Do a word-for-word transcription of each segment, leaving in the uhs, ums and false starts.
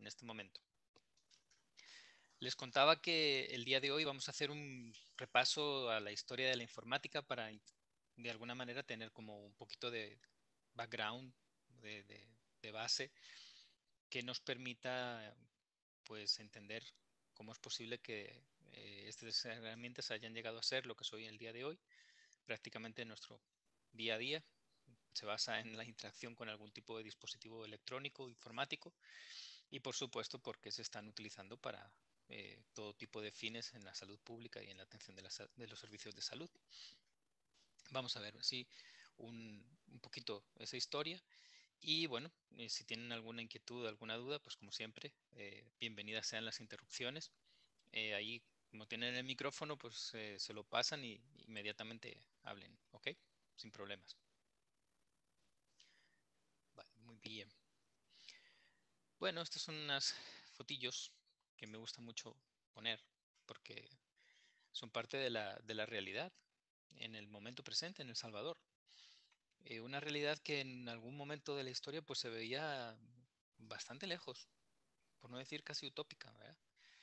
en este momento. Les contaba que el día de hoy vamos a hacer un repaso a la historia de la informática para de alguna manera tener como un poquito de background, de, de, de base, que nos permita pues entender cómo es posible que eh, estas herramientas hayan llegado a ser lo que soy en el día de hoy, prácticamente en nuestro día a día. Se basa en la interacción con algún tipo de dispositivo electrónico, informático, y por supuesto porque se están utilizando para eh, todo tipo de fines en la salud pública y en la atención de, la, de los servicios de salud. Vamos a ver sí, un, un poquito esa historia. Y bueno, eh, si tienen alguna inquietud, alguna duda, pues como siempre, eh, bienvenidas sean las interrupciones. Eh, ahí, como tienen el micrófono, pues eh, se lo pasan y inmediatamente hablen, ¿ok? Sin problemas. Vale, muy bien. Bueno, estas son unas fotillos que me gusta mucho poner porque son parte de la, de la realidad en el momento presente en El Salvador. Eh, una realidad que en algún momento de la historia pues se veía bastante lejos, por no decir casi utópica, ¿verdad?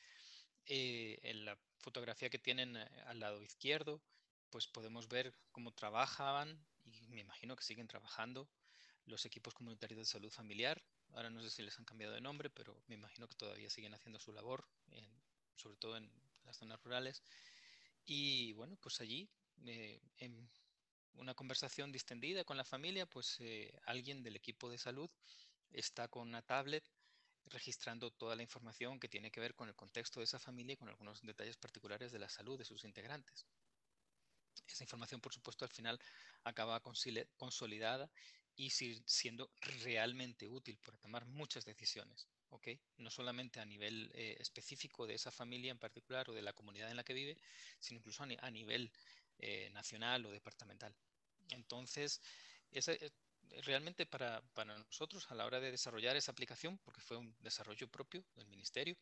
Eh, en la fotografía que tienen eh, al lado izquierdo, pues podemos ver cómo trabajaban y me imagino que siguen trabajando los equipos comunitarios de salud familiar. Ahora no sé si les han cambiado de nombre, pero me imagino que todavía siguen haciendo su labor, en, sobre todo en las zonas rurales. Y bueno, pues allí, eh, en una conversación distendida con la familia, pues eh, alguien del equipo de salud está con una tablet registrando toda la información que tiene que ver con el contexto de esa familia y con algunos detalles particulares de la salud de sus integrantes. Esa información, por supuesto, al final acaba consolidada y siendo realmente útil para tomar muchas decisiones, ¿ok? No solamente a nivel eh, específico de esa familia en particular o de la comunidad en la que vive, sino incluso a, ni a nivel eh, nacional o departamental. Entonces, esa, eh, realmente para, para nosotros a la hora de desarrollar esa aplicación, porque fue un desarrollo propio del ministerio,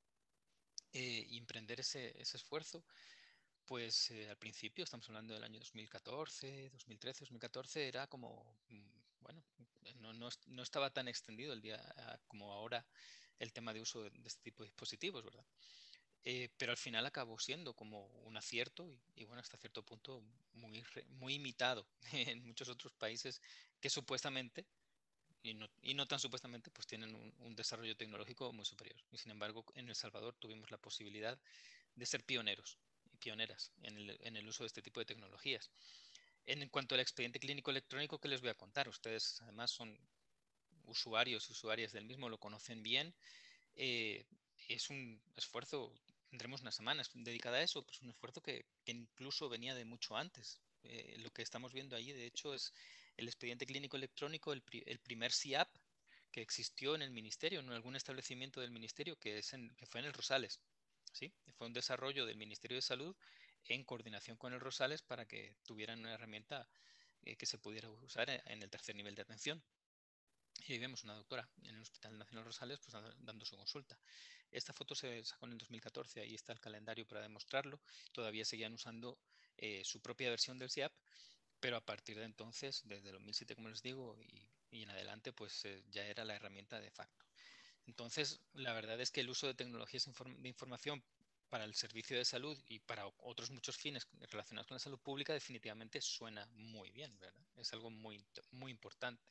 eh, y emprender ese, ese esfuerzo, pues eh, al principio, estamos hablando del año dos mil catorce, dos mil trece, dos mil catorce, era como, mm, bueno, no, no, no estaba tan extendido el día ah, como ahora el tema de uso de, de este tipo de dispositivos, ¿verdad? Eh, pero al final acabó siendo como un acierto y, y bueno, hasta cierto punto muy, muy imitado en muchos otros países que supuestamente, y no, y no tan supuestamente, pues tienen un, un desarrollo tecnológico muy superior. Y sin embargo, en El Salvador tuvimos la posibilidad de ser pioneros y pioneras en el, en el uso de este tipo de tecnologías. En cuanto al expediente clínico electrónico, ¿qué les voy a contar? Ustedes además son usuarios y usuarias del mismo, lo conocen bien. Eh, es un esfuerzo, tendremos unas semanas dedicada a eso, pues un esfuerzo que, que incluso venía de mucho antes. Eh, lo que estamos viendo allí, de hecho, es el expediente clínico electrónico, el, pri el primer C I A P que existió en el ministerio, en algún establecimiento del ministerio, que, es en, que fue en el Rosales. ¿Sí? Fue un desarrollo del Ministerio de Salud en coordinación con el Rosales para que tuvieran una herramienta eh, que se pudiera usar en el tercer nivel de atención. Y ahí vemos una doctora en el Hospital Nacional Rosales pues, dando su consulta. Esta foto se sacó en el dos mil catorce, ahí está el calendario para demostrarlo. Todavía seguían usando eh, su propia versión del C I A P, pero a partir de entonces, desde el dos mil siete, como les digo, y, y en adelante, pues eh, ya era la herramienta de facto. Entonces, la verdad es que el uso de tecnologías de información para el servicio de salud y para otros muchos fines relacionados con la salud pública definitivamente suena muy bien, ¿verdad? Es algo muy, muy importante.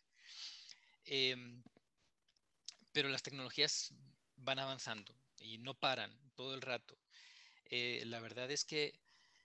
Eh, pero las tecnologías van avanzando y no paran todo el rato. Eh, la verdad es que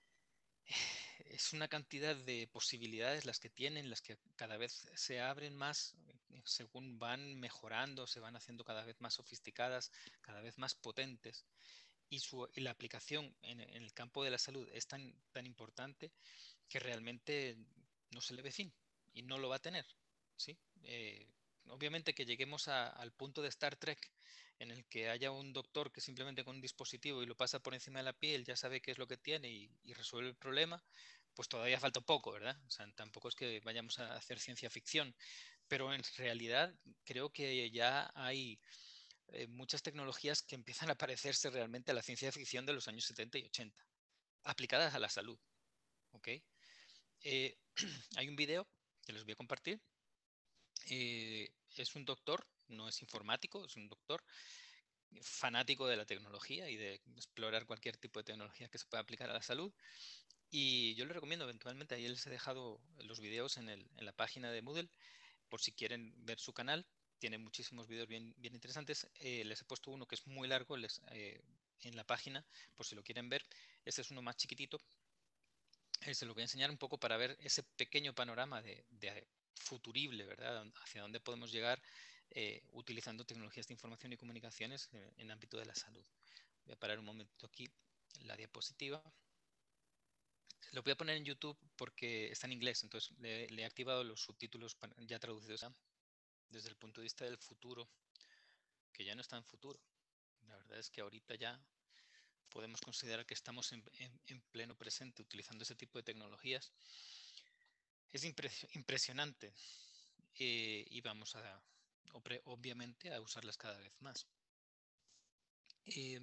es una cantidad de posibilidades las que tienen, las que cada vez se abren más eh, según van mejorando, se van haciendo cada vez más sofisticadas, cada vez más potentes. Y, su, y la aplicación en, en, el campo de la salud es tan, tan importante que realmente no se le ve fin y no lo va a tener. ¿Sí? Eh, obviamente que lleguemos a, al punto de Star Trek en el que haya un doctor que simplemente con un dispositivo y lo pasa por encima de la piel ya sabe qué es lo que tiene y, y resuelve el problema, pues todavía falta un poco, ¿verdad? O sea, tampoco es que vayamos a hacer ciencia ficción, pero en realidad creo que ya hay eh, muchas tecnologías que empiezan a parecerse realmente a la ciencia ficción de los años setenta y ochenta, aplicadas a la salud, ¿ok? Eh, hay un video que les voy a compartir. Eh, es un doctor, no es informático, es un doctor fanático de la tecnología y de explorar cualquier tipo de tecnología que se pueda aplicar a la salud. Y yo les recomiendo eventualmente, ahí les he dejado los videos en, el, en la página de Moodle, por si quieren ver su canal. Tiene muchísimos videos bien, bien interesantes. Eh, les he puesto uno que es muy largo les, eh, en la página, por si lo quieren ver. Este es uno más chiquitito. Eh, se lo voy a enseñar un poco para ver ese pequeño panorama de, de futurible, ¿verdad? Hacia dónde podemos llegar eh, utilizando tecnologías de información y comunicaciones en, en el ámbito de la salud. Voy a parar un momento aquí la diapositiva. Lo voy a poner en YouTube porque está en inglés, entonces le, le he activado los subtítulos ya traducidos desde el punto de vista del futuro, que ya no está en futuro. La verdad es que ahorita ya podemos considerar que estamos en, en, en pleno presente utilizando ese tipo de tecnologías. Es impres impresionante eh, y vamos a, obviamente, a usarlas cada vez más. Eh,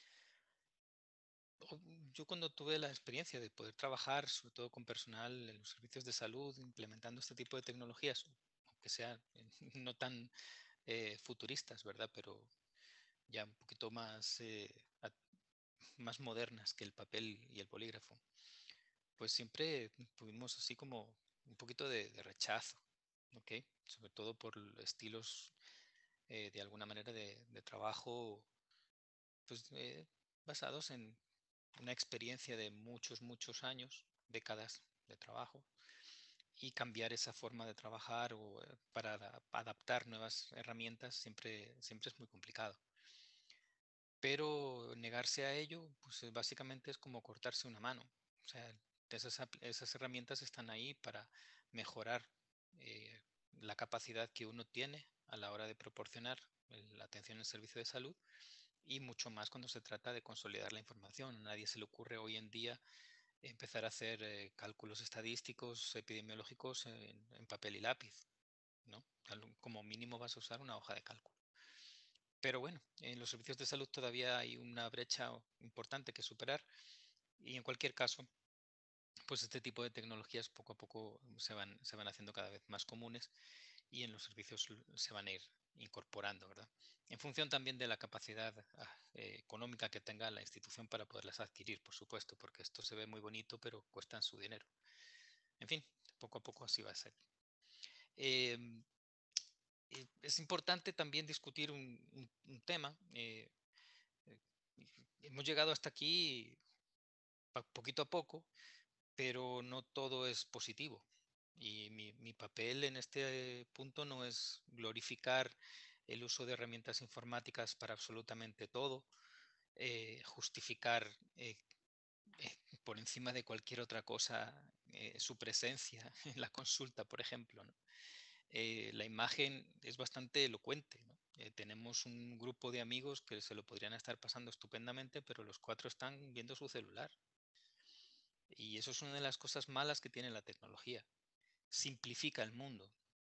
yo cuando tuve la experiencia de poder trabajar, sobre todo con personal en los servicios de salud, implementando este tipo de tecnologías, aunque sean no tan eh, futuristas, ¿verdad? Pero ya un poquito más, eh, más modernas que el papel y el bolígrafo, pues siempre tuvimos así como un poquito de, de rechazo, ¿ok? Sobre todo por estilos eh, de alguna manera de, de trabajo, pues eh, basados en una experiencia de muchos, muchos años, décadas de trabajo, y cambiar esa forma de trabajar o eh, para ada adaptar nuevas herramientas siempre, siempre es muy complicado. Pero negarse a ello, pues eh, básicamente es como cortarse una mano. O sea, esas, esas herramientas están ahí para mejorar eh, la capacidad que uno tiene a la hora de proporcionar la atención en el servicio de salud y mucho más cuando se trata de consolidar la información. A nadie se le ocurre hoy en día empezar a hacer eh, cálculos estadísticos, epidemiológicos en, en papel y lápiz, ¿no? Como mínimo vas a usar una hoja de cálculo. Pero bueno, en los servicios de salud todavía hay una brecha importante que superar y en cualquier caso, pues este tipo de tecnologías poco a poco se van, se van haciendo cada vez más comunes y en los servicios se van a ir incorporando, ¿verdad? En función también de la capacidad eh, económica que tenga la institución para poderlas adquirir, por supuesto, porque esto se ve muy bonito, pero cuestan su dinero. En fin, poco a poco así va a ser. Eh, es importante también discutir un, un, un tema. Eh, hemos llegado hasta aquí poquito a poco, pero no todo es positivo. Y mi, mi papel en este punto no es glorificar el uso de herramientas informáticas para absolutamente todo, eh, justificar eh, eh, por encima de cualquier otra cosa eh, su presencia en la consulta, por ejemplo, ¿no? Eh, la imagen es bastante elocuente, ¿no? Eh, tenemos un grupo de amigos que se lo podrían estar pasando estupendamente, pero los cuatro están viendo su celular. Y eso es una de las cosas malas que tiene la tecnología. Simplifica el mundo.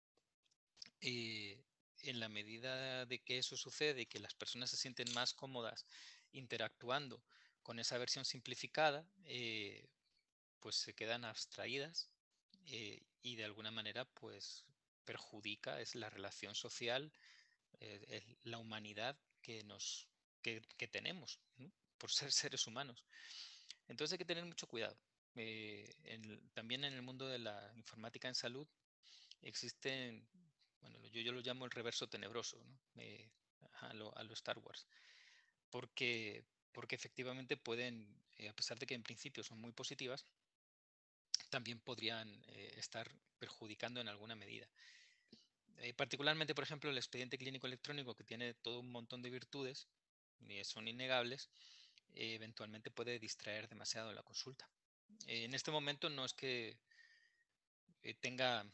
Eh, en la medida de que eso sucede y que las personas se sienten más cómodas interactuando con esa versión simplificada, eh, pues se quedan abstraídas eh, y de alguna manera pues perjudica es la relación social, eh, es la humanidad que, nos, que, que tenemos, ¿no? Por ser seres humanos. Entonces hay que tener mucho cuidado. Eh, en, también en el mundo de la informática en salud existen, bueno, yo, yo lo llamo el reverso tenebroso, ¿no? Eh, a, lo, a lo Star Wars, porque, porque efectivamente pueden, eh, a pesar de que en principio son muy positivas, también podrían eh, estar perjudicando en alguna medida. Eh, particularmente, por ejemplo, el expediente clínico electrónico, que tiene todo un montón de virtudes, y son innegables, eh, eventualmente puede distraer demasiado la consulta. Eh, en este momento no es que eh, tenga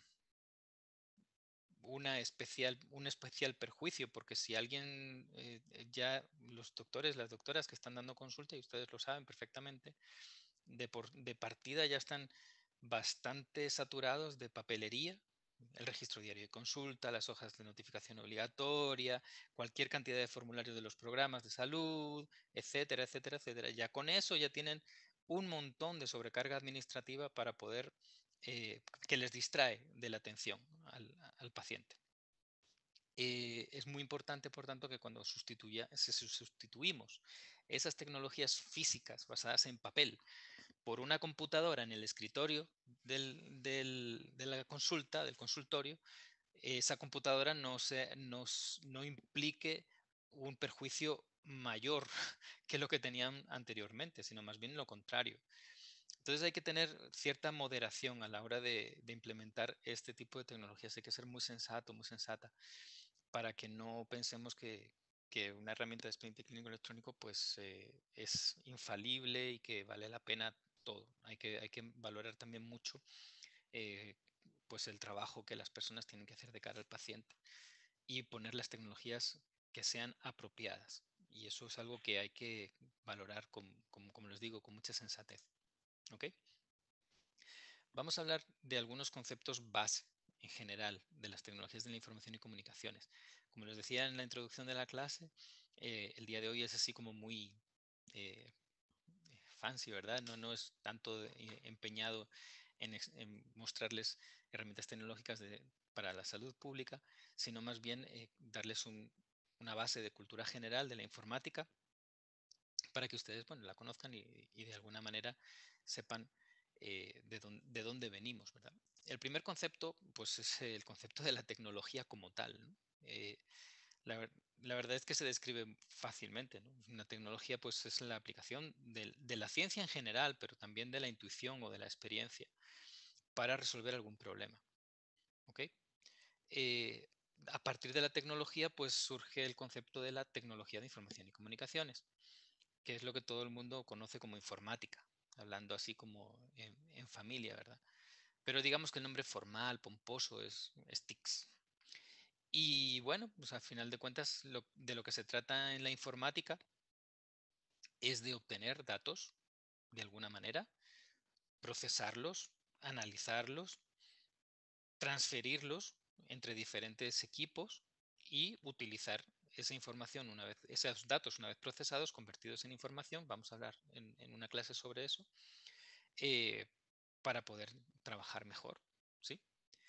una especial, un especial perjuicio, porque si alguien, eh, ya los doctores, las doctoras que están dando consulta, y ustedes lo saben perfectamente, de, por, de partida ya están bastante saturados de papelería, el registro diario de consulta, las hojas de notificación obligatoria, cualquier cantidad de formularios de los programas de salud, etcétera, etcétera, etcétera. Ya con eso ya tienen un montón de sobrecarga administrativa para poder, eh, que les distrae de la atención al, al paciente. Eh, es muy importante, por tanto, que cuando sustituya, se sustituimos esas tecnologías físicas basadas en papel por una computadora en el escritorio del, del, de la consulta, del consultorio, esa computadora no, se, nos, no implique un perjuicio mayor que lo que tenían anteriormente, sino más bien lo contrario. Entonces hay que tener cierta moderación a la hora de, de implementar este tipo de tecnologías. Hay que ser muy sensato, muy sensata, para que no pensemos que, que una herramienta de expediente clínico electrónico pues eh, es infalible y que vale la pena todo. Hay que, hay que valorar también mucho eh, pues el trabajo que las personas tienen que hacer de cara al paciente y poner las tecnologías que sean apropiadas. Y eso es algo que hay que valorar, con, con, como les digo, con mucha sensatez. ¿Ok? Vamos a hablar de algunos conceptos base en general de las tecnologías de la información y comunicaciones. Como les decía en la introducción de la clase, eh, el día de hoy es así como muy eh, fancy, ¿verdad? No, no es tanto eh, empeñado en, en, mostrarles herramientas tecnológicas de, para la salud pública, sino más bien eh, darles un, una base de cultura general de la informática para que ustedes, bueno, la conozcan y, y de alguna manera sepan eh, de, don, de, dónde venimos, ¿verdad? El primer concepto, pues, es el concepto de la tecnología como tal, ¿no? Eh, la, la, verdad es que se describe fácilmente, ¿no? Una tecnología, pues, es la aplicación de, de la ciencia en general, pero también de la intuición o de la experiencia para resolver algún problema, ¿ok? Eh, a partir de la tecnología, pues, surge el concepto de la tecnología de información y comunicaciones, que es lo que todo el mundo conoce como informática, hablando así como en, en familia, ¿verdad? Pero digamos que el nombre formal, pomposo, es, es T I C S. Y bueno, pues al final de cuentas, lo, de lo que se trata en la informática es de obtener datos de alguna manera, procesarlos, analizarlos, transferirlos entre diferentes equipos y utilizar esa información una vez, esos datos una vez procesados, convertidos en información, vamos a hablar en, en una clase sobre eso, eh, para poder trabajar mejor, ¿sí?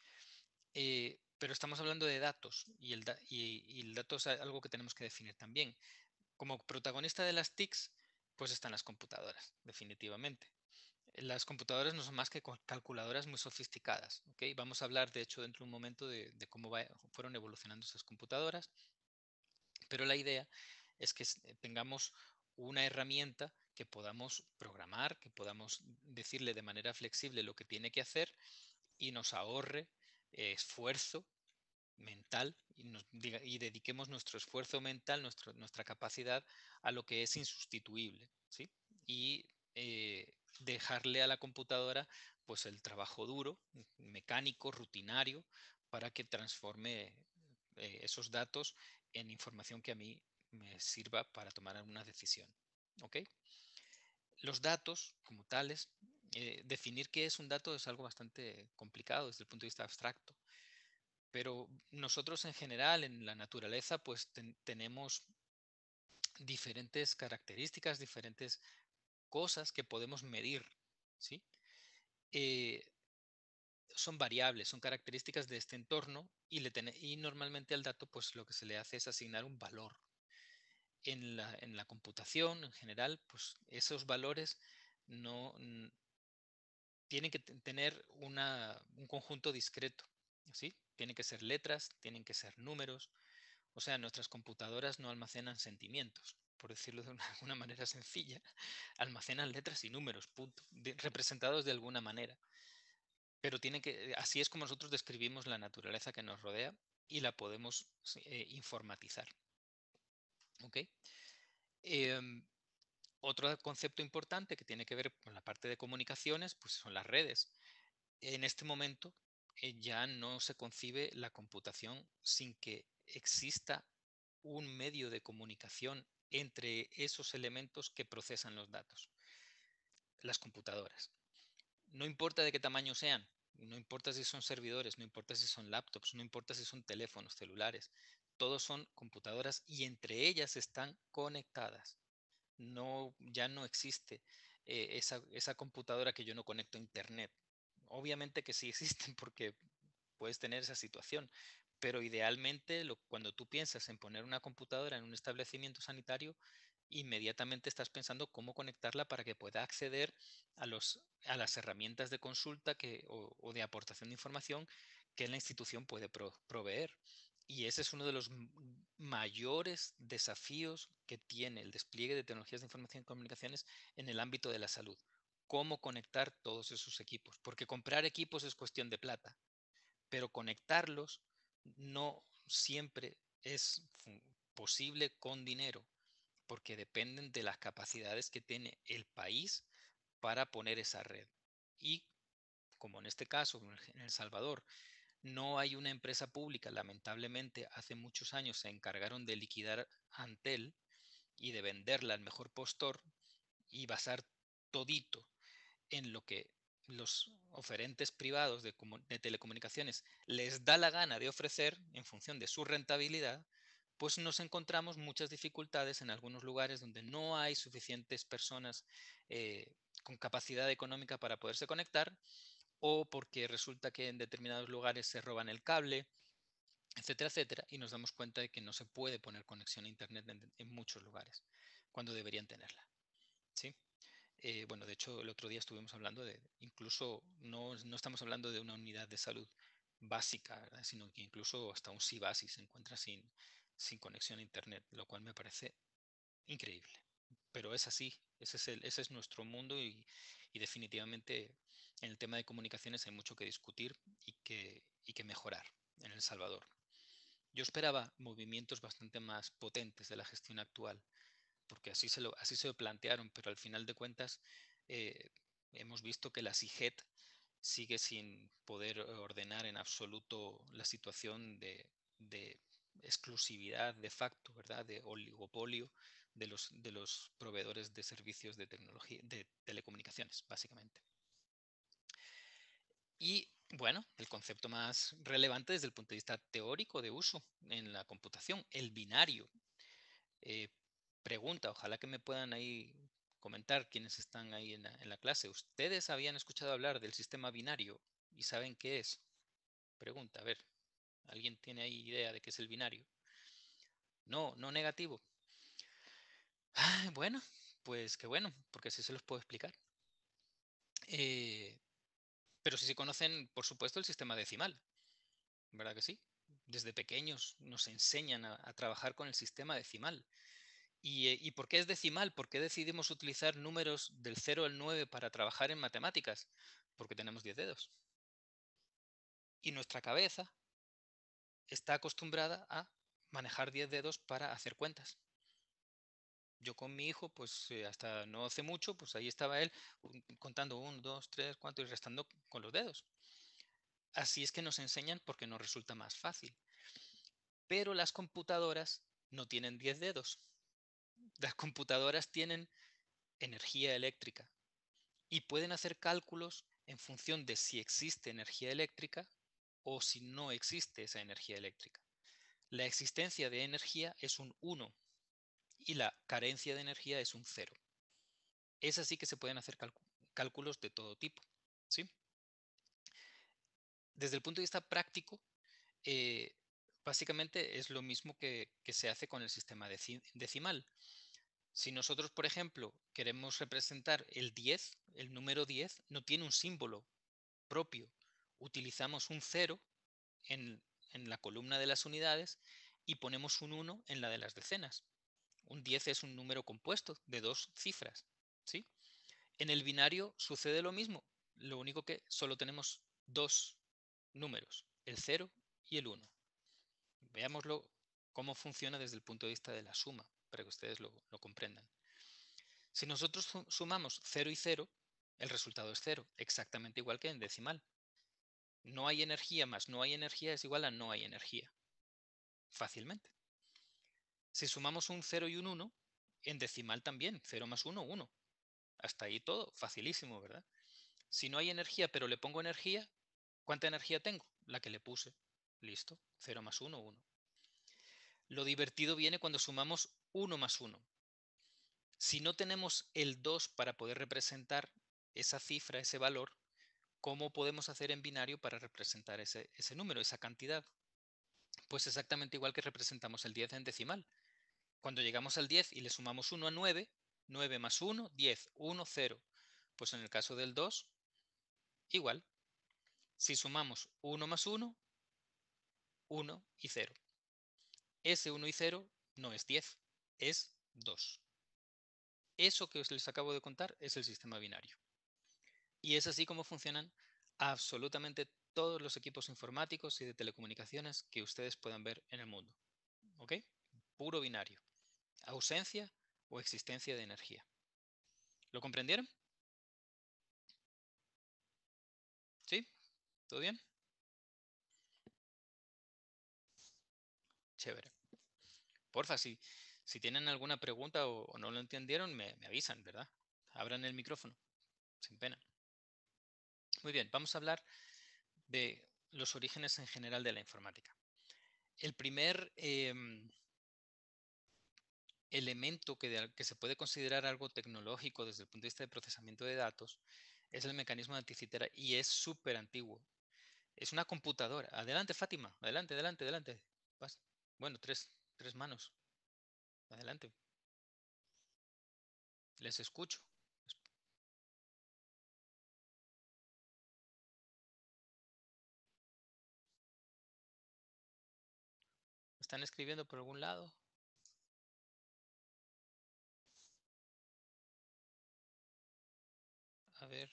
Eh, pero estamos hablando de datos y el, da y, y el dato es algo que tenemos que definir también. Como protagonista de las T I Cs, pues están las computadoras, definitivamente. Las computadoras no son más que calculadoras muy sofisticadas, ¿ok? Vamos a hablar, de hecho, dentro de un momento de, de cómo va, fueron evolucionando esas computadoras, pero la idea es que tengamos una herramienta que podamos programar, que podamos decirle de manera flexible lo que tiene que hacer y nos ahorre eh, esfuerzo mental y, nos, y, dediquemos nuestro esfuerzo mental, nuestro, nuestra capacidad a lo que es insustituible, ¿sí? Y eh, dejarle a la computadora pues el trabajo duro, mecánico, rutinario, para que transforme eh, esos datos en información que a mí me sirva para tomar alguna decisión. ¿Ok? Los datos como tales, eh, definir qué es un dato es algo bastante complicado desde el punto de vista abstracto. Pero nosotros en general en la naturaleza pues ten, tenemos diferentes características, diferentes cosas que podemos medir, ¿sí? Eh, son variables, son características de este entorno y, le ten, y normalmente al dato pues lo que se le hace es asignar un valor. En la, en la computación en general pues esos valores no tienen que tener una, un conjunto discreto, ¿sí? Tienen que ser letras, tienen que ser números. O sea, nuestras computadoras no almacenan sentimientos, por decirlo de una, una manera sencilla. Almacenan letras y números, punto, de, representados de alguna manera. Pero tienen que, así es como nosotros describimos la naturaleza que nos rodea y la podemos eh, informatizar. ¿Ok? Eh, otro concepto importante que tiene que ver con la parte de comunicaciones, pues son las redes. En este momento eh, ya no se concibe la computación sin que exista un medio de comunicación entre esos elementos que procesan los datos, las computadoras. No importa de qué tamaño sean, no importa si son servidores, no importa si son laptops, no importa si son teléfonos celulares, todos son computadoras y entre ellas están conectadas. No, ya no existe eh, esa, esa computadora que yo no conecto a internet. Obviamente que sí existen porque puedes tener esa situación, pero idealmente lo, cuando tú piensas en poner una computadora en un establecimiento sanitario, inmediatamente estás pensando cómo conectarla para que pueda acceder a, los, a las herramientas de consulta que, o, o de aportación de información que la institución puede pro, proveer. Y ese es uno de los mayores desafíos que tiene el despliegue de tecnologías de información y comunicaciones en el ámbito de la salud. Cómo conectar todos esos equipos. Porque comprar equipos es cuestión de plata, pero conectarlos no siempre es posible con dinero, porque dependen de las capacidades que tiene el país para poner esa red. Y como en este caso, en El Salvador, no hay una empresa pública, lamentablemente hace muchos años se encargaron de liquidar Antel y de venderla al mejor postor y basar todito en lo que los oferentes privados de, de, telecomunicaciones les da la gana de ofrecer en función de su rentabilidad, pues nos encontramos muchas dificultades en algunos lugares donde no hay suficientes personas eh, con capacidad económica para poderse conectar, o porque resulta que en determinados lugares se roban el cable, etcétera, etcétera, y nos damos cuenta de que no se puede poner conexión a Internet en, en muchos lugares, cuando deberían tenerla. ¿Sí? Eh, bueno, de hecho, el otro día estuvimos hablando de, incluso no, no estamos hablando de una unidad de salud básica, ¿verdad? Sino que incluso hasta un SIBASI se encuentra sin, sin conexión a Internet, lo cual me parece increíble. Pero es así, ese es, el, ese es nuestro mundo y, y definitivamente en el tema de comunicaciones hay mucho que discutir y que, y que mejorar en El Salvador. Yo esperaba movimientos bastante más potentes de la gestión actual, porque así se lo, así se lo plantearon, pero al final de cuentas eh, hemos visto que la SIGET sigue sin poder ordenar en absoluto la situación de, de exclusividad de facto, ¿verdad? De oligopolio de los, de los proveedores de servicios de tecnología, de telecomunicaciones, básicamente. Y bueno, el concepto más relevante desde el punto de vista teórico de uso en la computación, el binario. Eh, pregunta, ojalá que me puedan ahí comentar quienes están ahí en la, en la clase. ¿Ustedes habían escuchado hablar del sistema binario y saben qué es? Pregunta, a ver, ¿alguien tiene ahí idea de qué es el binario? No, no negativo. Ah, bueno, pues qué bueno, porque así se los puedo explicar. Eh, pero si se conocen, por supuesto, el sistema decimal, ¿verdad que sí? Desde pequeños nos enseñan a, a trabajar con el sistema decimal. ¿Y, eh, ¿Y por qué es decimal? ¿Por qué decidimos utilizar números del cero al nueve para trabajar en matemáticas? Porque tenemos diez dedos. Y nuestra cabeza está acostumbrada a manejar diez dedos para hacer cuentas. Yo con mi hijo, pues eh, hasta no hace mucho, pues ahí estaba él contando uno, dos, tres, cuatro y restando con los dedos. Así es que nos enseñan porque nos resulta más fácil. Pero las computadoras no tienen diez dedos. Las computadoras tienen energía eléctrica y pueden hacer cálculos en función de si existe energía eléctrica o si no existe esa energía eléctrica. La existencia de energía es un uno y la carencia de energía es un cero. Es así que se pueden hacer cálculos de todo tipo. ¿Sí? Desde el punto de vista práctico, eh, básicamente es lo mismo que, que se hace con el sistema decimal. Si nosotros, por ejemplo, queremos representar el diez, el número diez no tiene un símbolo propio. Utilizamos un cero en, en la columna de las unidades y ponemos un uno en la de las decenas. Un diez es un número compuesto de dos cifras. ¿Sí? En el binario sucede lo mismo. Lo único que solo tenemos dos números, el cero y el uno. Veámoslo cómo funciona desde el punto de vista de la suma, para que ustedes lo, lo comprendan. Si nosotros sumamos cero y cero, el resultado es cero, exactamente igual que en decimal. No hay energía más no hay energía es igual a no hay energía. Fácilmente. Si sumamos un cero y un uno, en decimal también, cero más uno, uno. Hasta ahí todo, facilísimo, ¿verdad? Si no hay energía, pero le pongo energía, ¿cuánta energía tengo? La que le puse. Listo, cero más uno, uno. Lo divertido viene cuando sumamos uno más uno. Si no tenemos el dos para poder representar esa cifra, ese valor, ¿cómo podemos hacer en binario para representar ese, ese número, esa cantidad? Pues exactamente igual que representamos el diez en decimal. Cuando llegamos al diez y le sumamos uno a nueve, nueve más uno, diez, uno, cero. Pues en el caso del dos, igual. Si sumamos uno más uno, uno y cero. Ese uno y cero no es diez, es dos. Eso que os les acabo de contar es el sistema binario. Y es así como funcionan absolutamente todos los equipos informáticos y de telecomunicaciones que ustedes puedan ver en el mundo. ¿Ok? Puro binario. Ausencia o existencia de energía. ¿Lo comprendieron? ¿Sí? ¿Todo bien? Chévere. Porfa, si, si tienen alguna pregunta o, o no lo entendieron, me, me avisan, ¿verdad? Abran el micrófono, sin pena. Muy bien, vamos a hablar de los orígenes en general de la informática. El primer eh, elemento que, de, que se puede considerar algo tecnológico desde el punto de vista de procesamiento de datos es el mecanismo de anticitera y es súper antiguo. Es una computadora. Adelante, Fátima. Adelante, adelante, adelante. Vas. Bueno, tres, tres manos. Adelante. Les escucho. ¿Están escribiendo por algún lado? A ver.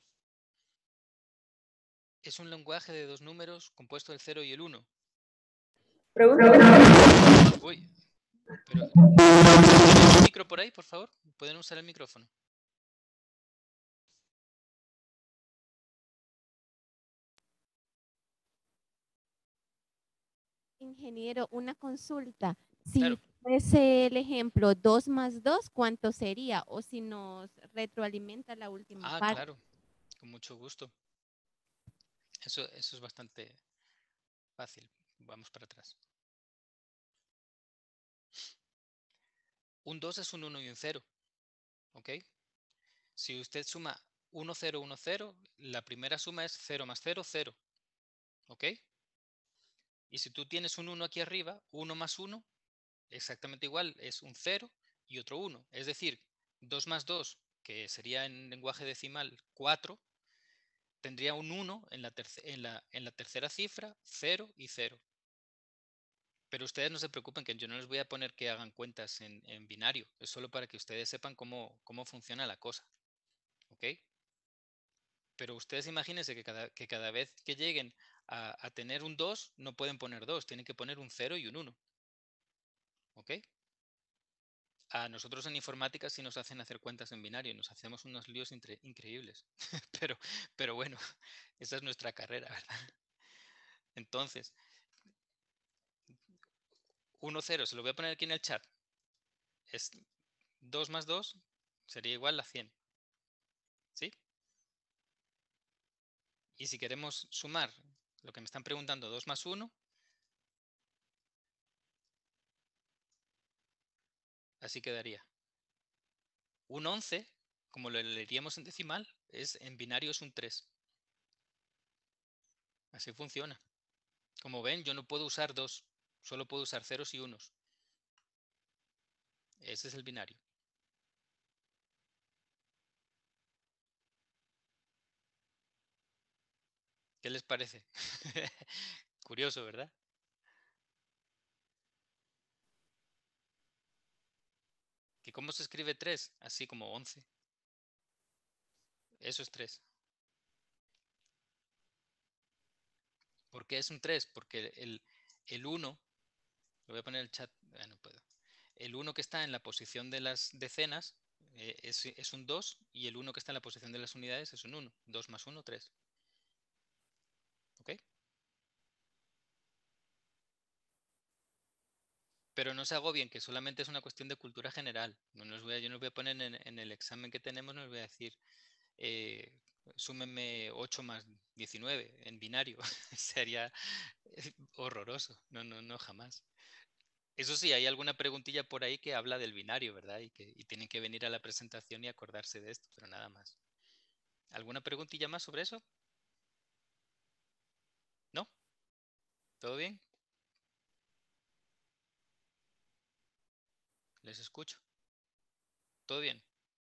Es un lenguaje de dos números compuesto del cero y el uno. Uy, pero... ¿Hay un micro por ahí, por favor? ¿Pueden usar el micrófono? Ingeniero, una consulta. Si Claro. fuese el ejemplo dos más dos, ¿cuánto sería? O si nos retroalimenta la última Ah, parte. claro. Con mucho gusto. Eso, eso es bastante fácil. Vamos para atrás. Un dos es un uno y un cero. ¿Ok? Si usted suma uno, cero, uno, cero, la primera suma es cero más cero, cero. ¿Ok? Y si tú tienes un uno aquí arriba, uno más uno, exactamente igual, es un cero y otro uno. Es decir, dos más dos, que sería en lenguaje decimal cuatro, tendría un uno en la, en la, en la tercera cifra, cero y cero. Pero ustedes no se preocupen, que yo no les voy a poner que hagan cuentas en, en binario. Es solo para que ustedes sepan cómo, cómo funciona la cosa. ¿Ok? Pero ustedes imagínense que cada, que cada vez que lleguen a, a tener un dos, no pueden poner dos, tienen que poner un cero y un uno. ¿Ok? A nosotros en informática sí nos hacen hacer cuentas en binario y nos hacemos unos líos increíbles. pero, pero bueno, esa es nuestra carrera, ¿verdad? Entonces, uno, cero, se lo voy a poner aquí en el chat. Es dos más dos sería igual a cien. ¿Sí? Y si queremos sumar lo que me están preguntando, dos más uno, así quedaría. Un once, como lo leeríamos en decimal, es, en binario es un tres. Así funciona. Como ven, yo no puedo usar dos, solo puedo usar ceros y unos. Ese es el binario. ¿Qué les parece? Curioso, ¿verdad? ¿Que cómo se escribe tres? Así como once. Eso es tres. ¿Por qué es un tres? Porque el, el uno, lo voy a poner en el chat, ah, no puedo. El uno que está en la posición de las decenas eh, es, es un dos y el uno que está en la posición de las unidades es un uno. dos más uno, tres. ¿Ok? Pero no se agobien, que solamente es una cuestión de cultura general. No nos voy a, yo no os voy a poner en, en el examen que tenemos, no os voy a decir, eh, súmenme ocho más diecinueve en binario. Sería horroroso. No, no, no, jamás. Eso sí, hay alguna preguntilla por ahí que habla del binario, ¿verdad? Y que y tienen que venir a la presentación y acordarse de esto, pero nada más. ¿Alguna preguntilla más sobre eso? ¿No? ¿Todo bien? Les escucho. ¿Todo bien?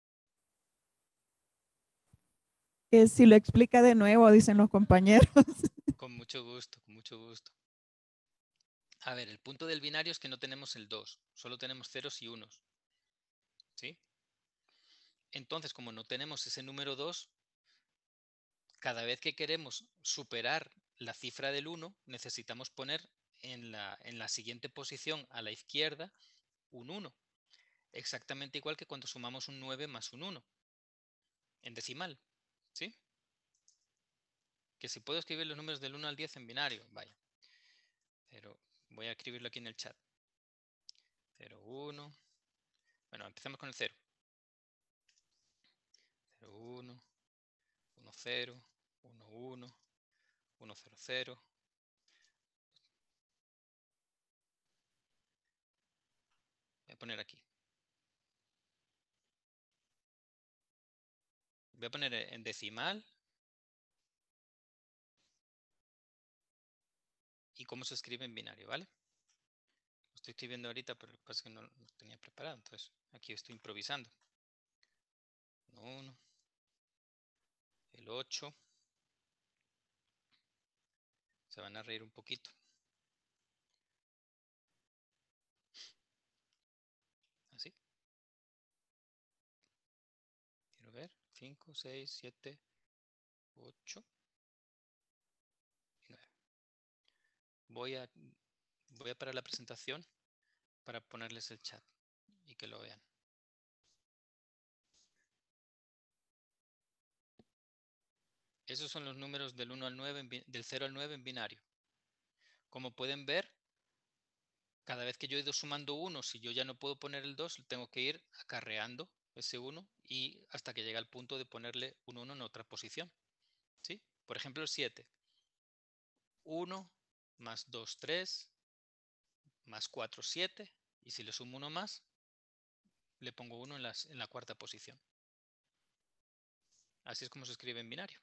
Que si lo explica de nuevo, dicen los compañeros. Con mucho gusto, con mucho gusto. A ver, el punto del binario es que no tenemos el dos, solo tenemos ceros y unos. ¿Sí? Entonces, como no tenemos ese número dos, cada vez que queremos superar la cifra del uno, necesitamos poner en la, en la siguiente posición a la izquierda un uno. Exactamente igual que cuando sumamos un nueve más un uno. En decimal. ¿Sí? Que si puedo escribir los números del uno al diez en binario, vaya. Pero voy a escribirlo aquí en el chat. cero, uno. Bueno, empezamos con el cero. cero, uno. uno, cero. uno, uno. uno, cero, cero. Voy a poner aquí. Voy a poner en decimal. Y cómo se escribe en binario, ¿vale? Lo estoy escribiendo ahorita, pero lo que pasa es que no lo tenía preparado. Entonces, aquí estoy improvisando. uno, el ocho. Se van a reír un poquito. Así. Quiero ver. cinco, seis, siete, ocho y nueve. Voy a, voy a parar la presentación para ponerles el chat y que lo vean. Esos son los números del uno al nueve, en, del cero al nueve en binario. Como pueden ver, cada vez que yo he ido sumando uno, si yo ya no puedo poner el dos, tengo que ir acarreando ese uno y hasta que llega al punto de ponerle un uno en otra posición. ¿Sí? Por ejemplo, el siete. uno más dos, tres, más cuatro, siete. Y si le sumo uno más, le pongo uno en, las, en la cuarta posición. Así es como se escribe en binario.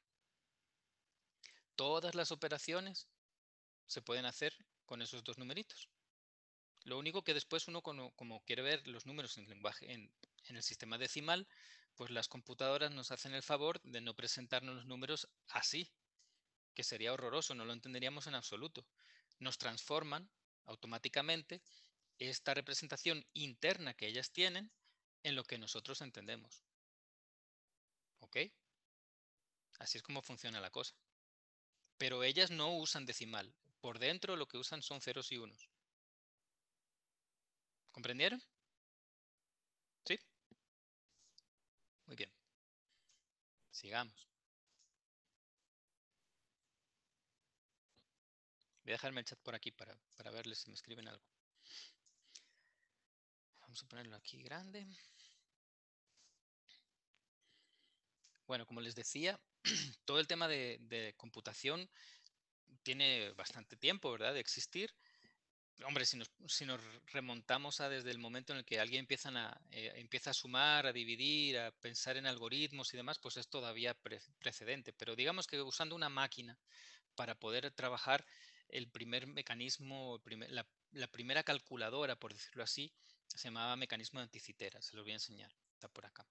Todas las operaciones se pueden hacer con esos dos numeritos. Lo único que después uno, como, como quiere ver los números en lenguaje en, en el sistema decimal, pues las computadoras nos hacen el favor de no presentarnos los números así, que sería horroroso, no lo entenderíamos en absoluto. Nos transforman automáticamente esta representación interna que ellas tienen en lo que nosotros entendemos. ¿Ok? Así es como funciona la cosa. Pero ellas no usan decimal. Por dentro lo que usan son ceros y unos. ¿Comprendieron? ¿Sí? Muy bien. Sigamos. Voy a dejarme el chat por aquí para, para verles si me escriben algo. Vamos a ponerlo aquí grande. Bueno, como les decía, todo el tema de, de computación tiene bastante tiempo, ¿verdad?, de existir. Hombre, si nos, si nos remontamos a desde el momento en el que alguien empieza a, eh, empieza a sumar, a dividir, a pensar en algoritmos y demás, pues es todavía pre precedente. Pero digamos que usando una máquina para poder trabajar el primer mecanismo, el primer, la, la primera calculadora, por decirlo así, se llamaba mecanismo de anticitera. Se los voy a enseñar. Está por acá.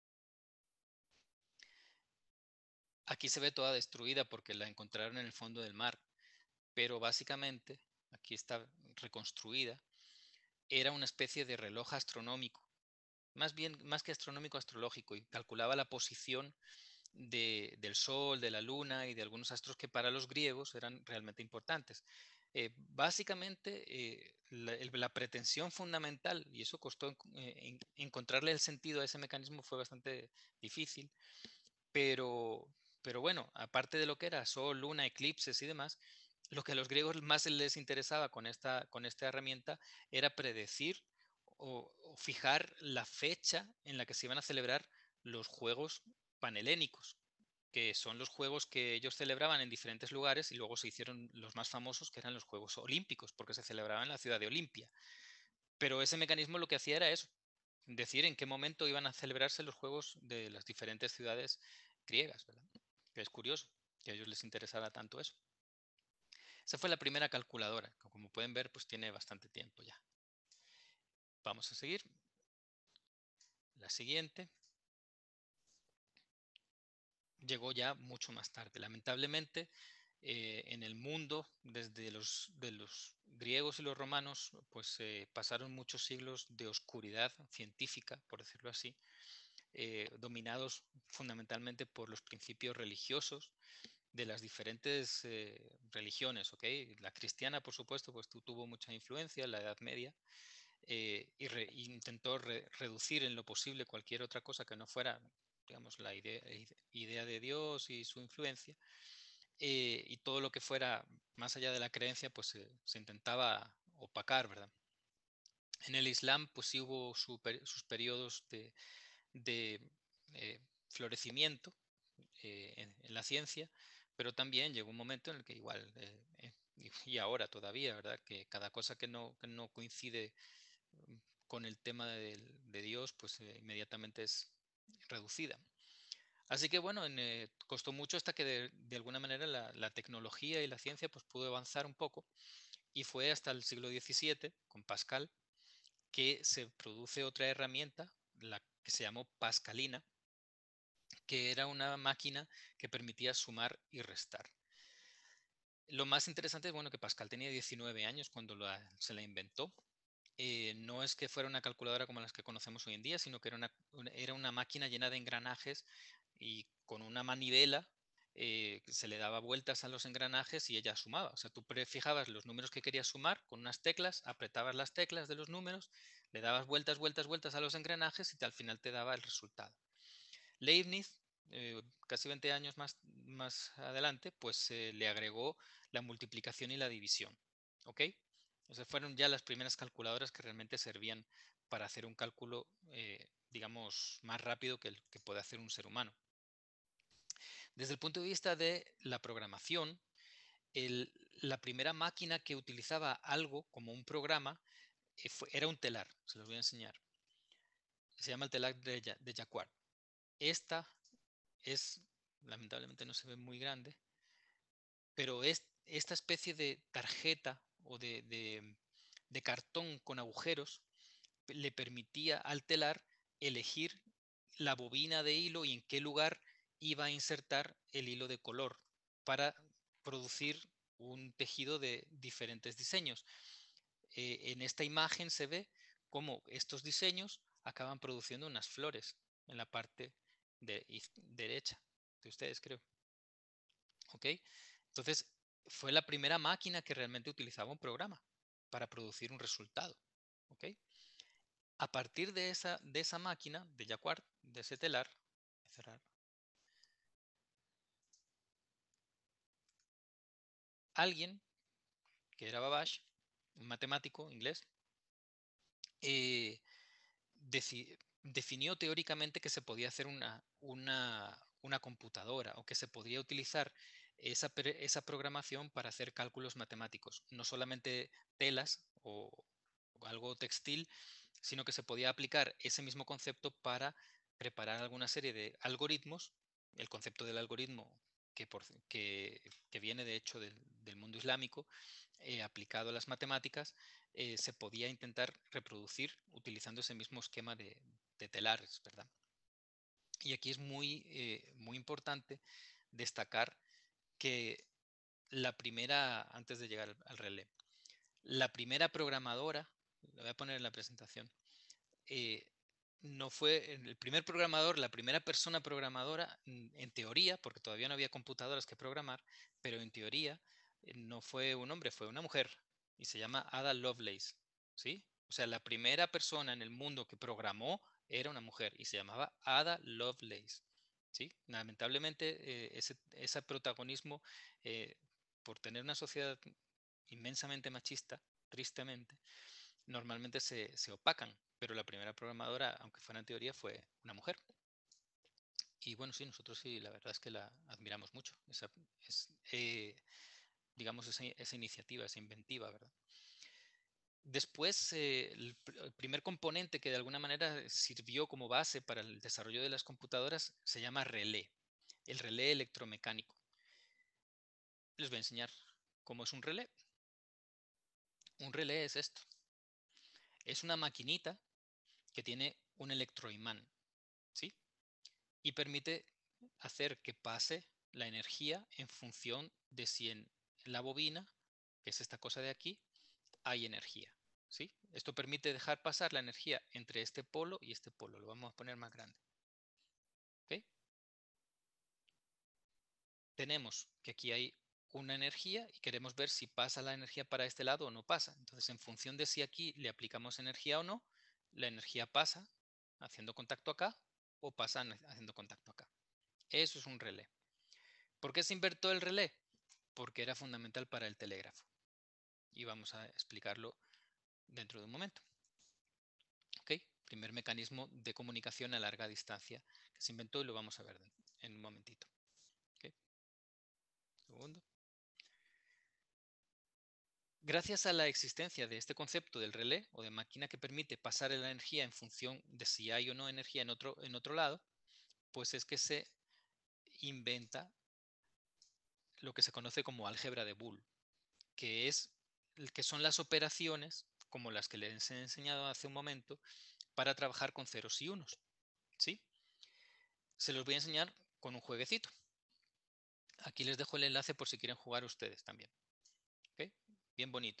Aquí se ve toda destruida porque la encontraron en el fondo del mar. Pero básicamente, aquí está reconstruida, era una especie de reloj astronómico. Más bien, más que astronómico, astrológico. Y calculaba la posición de, del Sol, de la Luna y de algunos astros que para los griegos eran realmente importantes. Eh, básicamente, eh, la, la, pretensión fundamental, y eso costó eh, en, encontrarle el sentido a ese mecanismo, fue bastante difícil, pero, pero bueno, aparte de lo que era Sol, Luna, eclipses y demás, lo que a los griegos más les interesaba con esta, con esta herramienta era predecir o, o fijar la fecha en la que se iban a celebrar los Juegos Panhelénicos, que son los juegos que ellos celebraban en diferentes lugares y luego se hicieron los más famosos, que eran los Juegos Olímpicos, porque se celebraban en la ciudad de Olimpia. Pero ese mecanismo lo que hacía era eso, decir en qué momento iban a celebrarse los juegos de las diferentes ciudades griegas, ¿verdad? Que es curioso que a ellos les interesara tanto eso. Esa fue la primera calculadora, que como pueden ver, pues tiene bastante tiempo ya. Vamos a seguir. la siguiente, llegó ya mucho más tarde. Lamentablemente, eh, en el mundo, desde los, de los griegos y los romanos, pues eh, pasaron muchos siglos de oscuridad científica, por decirlo así, eh, dominados fundamentalmente por los principios religiosos de las diferentes eh, religiones, ¿ok? La cristiana, por supuesto, pues tuvo mucha influencia en la Edad Media, eh, y re, intentó re, reducir en lo posible cualquier otra cosa que no fuera, digamos, la idea, idea de Dios y su influencia, eh, y todo lo que fuera más allá de la creencia, pues eh, se intentaba opacar, ¿verdad? En el Islam, pues sí hubo su, sus periodos de, de eh, florecimiento eh, en, en la ciencia, pero también llegó un momento en el que igual, eh, eh, y ahora todavía, ¿verdad? Que cada cosa que no, que no coincide con el tema de, de Dios, pues eh, inmediatamente es reducida. Así que bueno, en, eh, costó mucho hasta que de, de alguna manera la, la, tecnología y la ciencia pues pudo avanzar un poco, y fue hasta el siglo diecisiete, con Pascal, que se produce otra herramienta, la que se llamó Pascalina, que era una máquina que permitía sumar y restar. Lo más interesante es bueno, que Pascal tenía diecinueve años cuando la, se la inventó. Eh, no es que fuera una calculadora como las que conocemos hoy en día, sino que era una, una, era una máquina llena de engranajes, y con una manivela eh, se le daba vueltas a los engranajes y ella sumaba. O sea, tú prefijabas los números que querías sumar con unas teclas, apretabas las teclas de los números, le dabas vueltas, vueltas, vueltas a los engranajes y te, al final te daba el resultado. Leibniz, eh, casi veinte años más, más adelante, pues eh, le agregó la multiplicación y la división. ¿Ok? O sea, fueron ya las primeras calculadoras que realmente servían para hacer un cálculo, eh, digamos, más rápido que el que puede hacer un ser humano. Desde el punto de vista de la programación, el, la primera máquina que utilizaba algo como un programa eh, fue, era un telar. Se los voy a enseñar. Se llama el telar de, de Jacquard. Esta es, lamentablemente no se ve muy grande, pero es esta especie de tarjeta o de, de, de cartón con agujeros le permitía al telar elegir la bobina de hilo y en qué lugar iba a insertar el hilo de color para producir un tejido de diferentes diseños. Eh, en esta imagen se ve cómo estos diseños acaban produciendo unas flores en la parte de, derecha de ustedes, creo. ¿Ok? Entonces, fue la primera máquina que realmente utilizaba un programa para producir un resultado. ¿Ok? A partir de esa, de esa máquina, de Jacquard, de ese telar, voy a cerrar, alguien, que era Babbage, un matemático inglés, eh, deci- definió teóricamente que se podía hacer una, una, una computadora, o que se podría utilizar esa, esa programación para hacer cálculos matemáticos, no solamente telas o, o algo textil, sino que se podía aplicar ese mismo concepto para preparar alguna serie de algoritmos. El concepto del algoritmo, que, por, que, que viene de hecho del, del mundo islámico, eh, aplicado a las matemáticas, eh, se podía intentar reproducir utilizando ese mismo esquema de, de telares, ¿verdad? Y aquí es muy, eh, muy importante destacar que la primera, antes de llegar al, al relé, la primera programadora, lo voy a poner en la presentación, eh, no fue el primer programador, la primera persona programadora, en teoría, porque todavía no había computadoras que programar, pero en teoría no fue un hombre, fue una mujer, y se llama Ada Lovelace, ¿sí? O sea, la primera persona en el mundo que programó era una mujer y se llamaba Ada Lovelace, ¿sí? Lamentablemente, eh, ese, ese protagonismo, eh, por tener una sociedad inmensamente machista, tristemente, normalmente se, se opacan, pero la primera programadora, aunque fuera en teoría, fue una mujer. Y bueno, sí, nosotros sí, la verdad es que la admiramos mucho, esa, es, eh, digamos, esa, esa, iniciativa, esa inventiva, ¿verdad? Después, eh, el, el primer componente que de alguna manera sirvió como base para el desarrollo de las computadoras se llama relé, el relé electromecánico. Les voy a enseñar cómo es un relé. Un relé es esto. Es una maquinita que tiene un electroimán, ¿sí? Y permite hacer que pase la energía en función de si en la bobina, que es esta cosa de aquí, hay energía, ¿sí? Esto permite dejar pasar la energía entre este polo y este polo. Lo vamos a poner más grande. ¿Ok? Tenemos que aquí hay una energía y queremos ver si pasa la energía para este lado o no pasa. Entonces, en función de si aquí le aplicamos energía o no, la energía pasa haciendo contacto acá o pasa haciendo contacto acá. Eso es un relé. ¿Por qué se inventó el relé? Porque era fundamental para el telégrafo. Y vamos a explicarlo dentro de un momento. ¿Ok? Primer mecanismo de comunicación a larga distancia que se inventó y lo vamos a ver en un momentito. ¿Ok? Segundo. Gracias a la existencia de este concepto del relé o de máquina que permite pasar la energía en función de si hay o no energía en otro, en otro lado, pues es que se inventa lo que se conoce como álgebra de Boole, que, es, que son las operaciones, como las que les he enseñado hace un momento, para trabajar con ceros y unos. ¿Sí? Se los voy a enseñar con un jueguecito. Aquí les dejo el enlace por si quieren jugar ustedes también. ¿Okay? Bien bonito.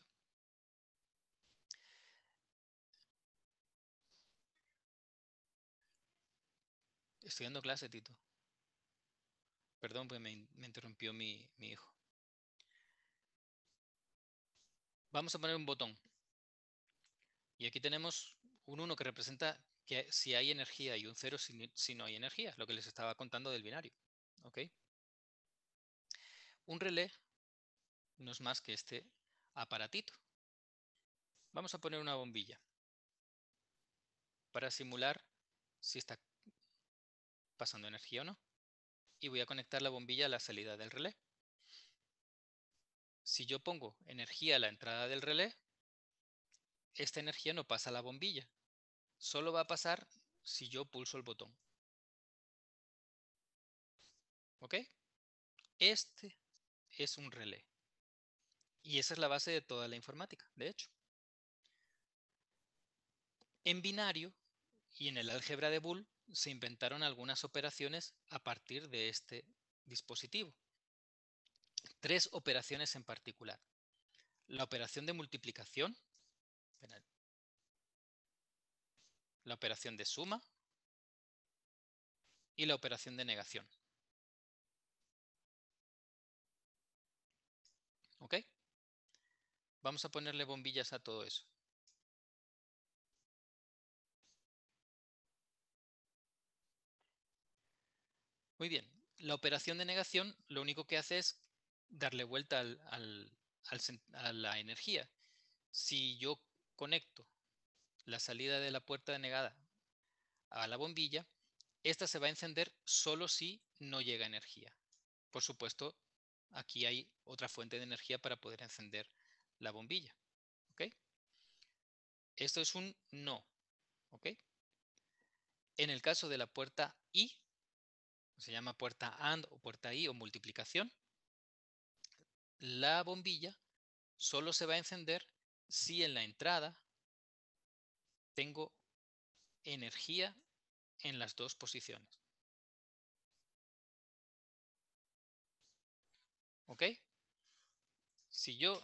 Estoy dando clase, Tito. Perdón, pues me, me interrumpió mi, mi hijo. Vamos a poner un botón. Y aquí tenemos un uno que representa que si hay energía y un cero si, si no hay energía, lo que les estaba contando del binario. ¿Ok? Un relé no es más que este aparatito. Vamos a poner una bombilla para simular si está pasando energía o no. Y voy a conectar la bombilla a la salida del relé. Si yo pongo energía a la entrada del relé, esta energía no pasa a la bombilla. Solo va a pasar si yo pulso el botón. ¿Ok? Este es un relé. Y esa es la base de toda la informática, de hecho. En binario y en el álgebra de Boole se inventaron algunas operaciones a partir de este dispositivo. Tres operaciones en particular. La operación de multiplicación, la operación de suma y la operación de negación. ¿Ok? Vamos a ponerle bombillas a todo eso. Muy bien. La operación de negación lo único que hace es darle vuelta al, al, al, a la energía. Si yo conecto la salida de la puerta denegada a la bombilla, esta se va a encender solo si no llega energía. Por supuesto, aquí hay otra fuente de energía para poder encender la bombilla. ¿Ok? Esto es un no. ¿Ok? En el caso de la puerta I, se llama puerta AND o puerta I o multiplicación, la bombilla solo se va a encender si en la entrada tengo energía en las dos posiciones. ¿Ok? Si yo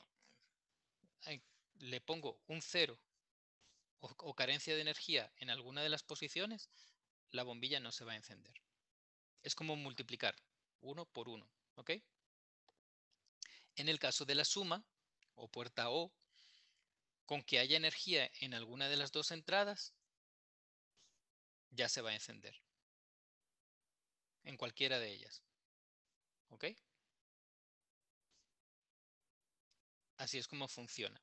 le pongo un cero o, o carencia de energía en alguna de las posiciones, la bombilla no se va a encender. Es como multiplicar uno por uno. ¿Ok? En el caso de la suma o puerta O, con que haya energía en alguna de las dos entradas, ya se va a encender. En cualquiera de ellas. ¿Ok? Así es como funciona.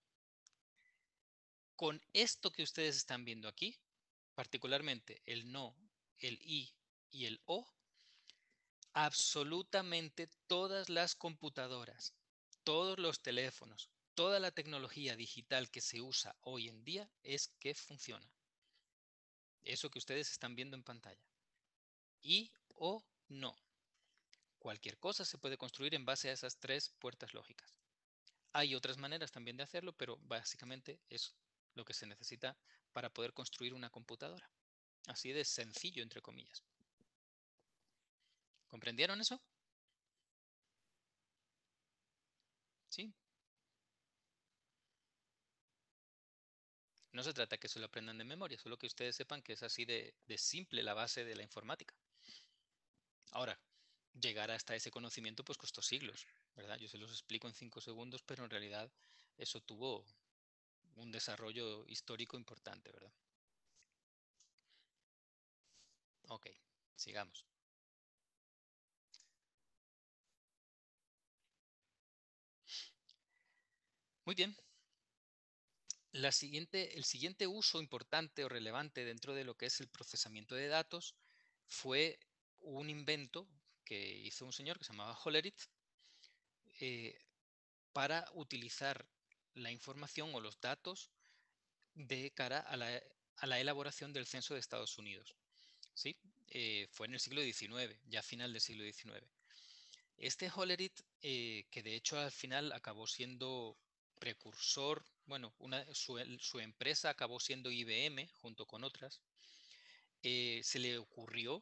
Con esto que ustedes están viendo aquí, particularmente el no, el i y el o, absolutamente todas las computadoras, todos los teléfonos, toda la tecnología digital que se usa hoy en día es que funciona. Eso que ustedes están viendo en pantalla. Y o no. Cualquier cosa se puede construir en base a esas tres puertas lógicas. Hay otras maneras también de hacerlo, pero básicamente es lo que se necesita para poder construir una computadora. Así de sencillo, entre comillas. ¿Comprendieron eso? ¿Sí? No se trata que se lo aprendan de memoria, solo que ustedes sepan que es así de, de simple la base de la informática. Ahora, llegar hasta ese conocimiento pues costó siglos, ¿verdad? Yo se los explico en cinco segundos, pero en realidad eso tuvo un desarrollo histórico importante, ¿verdad? Ok, sigamos. Muy bien. La siguiente, el siguiente uso importante o relevante dentro de lo que es el procesamiento de datos fue un invento que hizo un señor que se llamaba Hollerith eh, para utilizar la información o los datos de cara a la, a la elaboración del censo de Estados Unidos. ¿Sí? Eh, fue en el siglo diecinueve, ya final del siglo diecinueve. Este Hollerith, eh, que de hecho al final acabó siendo precursor, bueno, una, su, su empresa acabó siendo I B M junto con otras, eh, se le ocurrió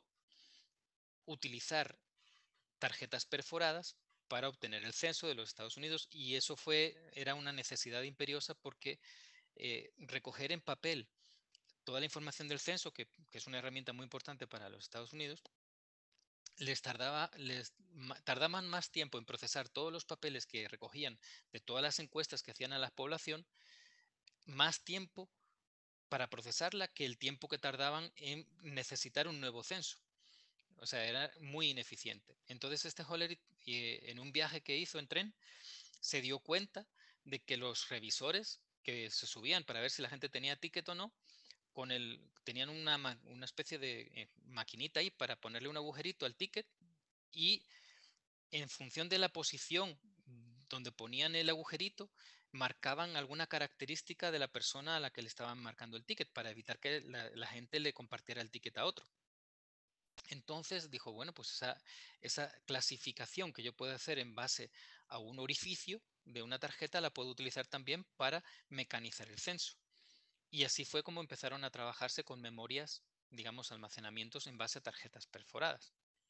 utilizar tarjetas perforadas para obtener el censo de los Estados Unidos y eso fue, era una necesidad imperiosa porque eh, recoger en papel toda la información del censo, que, que es una herramienta muy importante para los Estados Unidos, les tardaba, les tardaban más tiempo en procesar todos los papeles que recogían de todas las encuestas que hacían a la población, más tiempo para procesarla que el tiempo que tardaban en necesitar un nuevo censo. O sea, era muy ineficiente. Entonces este Hollerith, eh, en un viaje que hizo en tren, se dio cuenta de que los revisores que se subían para ver si la gente tenía ticket o no, con el, tenían una, una especie de eh, maquinita ahí para ponerle un agujerito al ticket y en función de la posición donde ponían el agujerito, marcaban alguna característica de la persona a la que le estaban marcando el ticket para evitar que la, la gente le compartiera el ticket a otro. Entonces dijo, bueno, pues esa, esa clasificación que yo puedo hacer en base a un orificio de una tarjeta la puedo utilizar también para mecanizar el censo. Y así fue como empezaron a trabajarse con memorias, digamos, almacenamientos en base a tarjetas perforadas.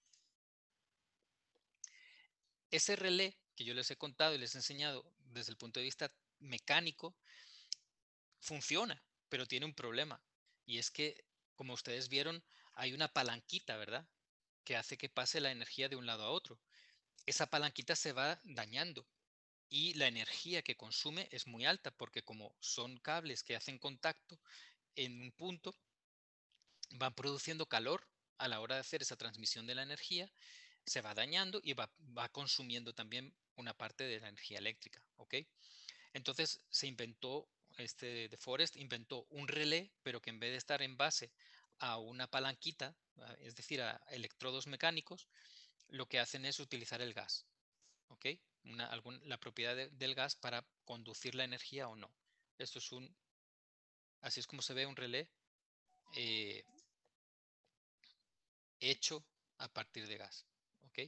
Ese relé que yo les he contado y les he enseñado desde el punto de vista mecánico funciona, pero tiene un problema. Y es que, como ustedes vieron, hay una palanquita, ¿verdad? Que hace que pase la energía de un lado a otro. Esa palanquita se va dañando y la energía que consume es muy alta porque como son cables que hacen contacto en un punto, van produciendo calor a la hora de hacer esa transmisión de la energía, se va dañando y va, va consumiendo también una parte de la energía eléctrica, ¿ok? Entonces se inventó, este de Forest inventó un relé, pero que en vez de estar en base a una palanquita, es decir, a electrodos mecánicos, lo que hacen es utilizar el gas, ¿ok? Una, algún, la propiedad de, del gas para conducir la energía o no. Esto es un, así es como se ve un relé eh, hecho a partir de gas, ¿ok?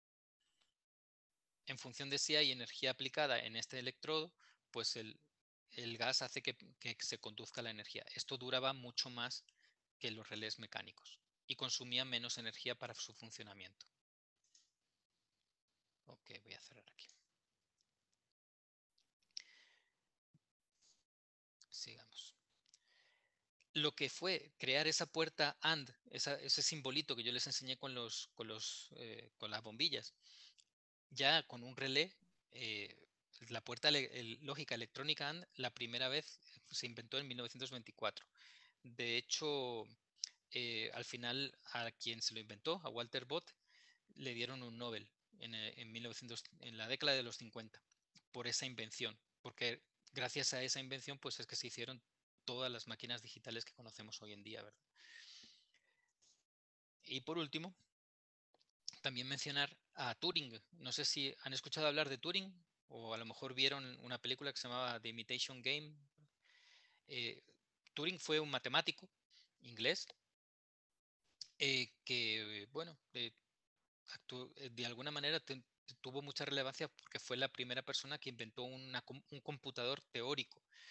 En función de si hay energía aplicada en este electrodo, pues el, el gas hace que, que se conduzca la energía. Esto duraba mucho más que los relés mecánicos y consumía menos energía para su funcionamiento. Ok, voy a cerrar aquí. Sigamos. Lo que fue crear esa puerta AND, esa, ese simbolito que yo les enseñé con, los, con, los, eh, con las bombillas, ya con un relé, eh, la puerta el, lógica electrónica AND, la primera vez se inventó en mil novecientos veinticuatro. De hecho, eh, al final a quien se lo inventó, a Walter Bott, le dieron un Nobel en, en, mil novecientos, en la década de los cincuenta por esa invención, porque gracias a esa invención pues es que se hicieron todas las máquinas digitales que conocemos hoy en día, ¿verdad? Y por último, también mencionar a Turing. No sé si han escuchado hablar de Turing o a lo mejor vieron una película que se llamaba The Imitation Game. Eh, Turing fue un matemático inglés eh, que, bueno, eh, actuó, eh, de alguna manera te, tuvo mucha relevancia porque fue la primera persona que inventó una, un computador teórico.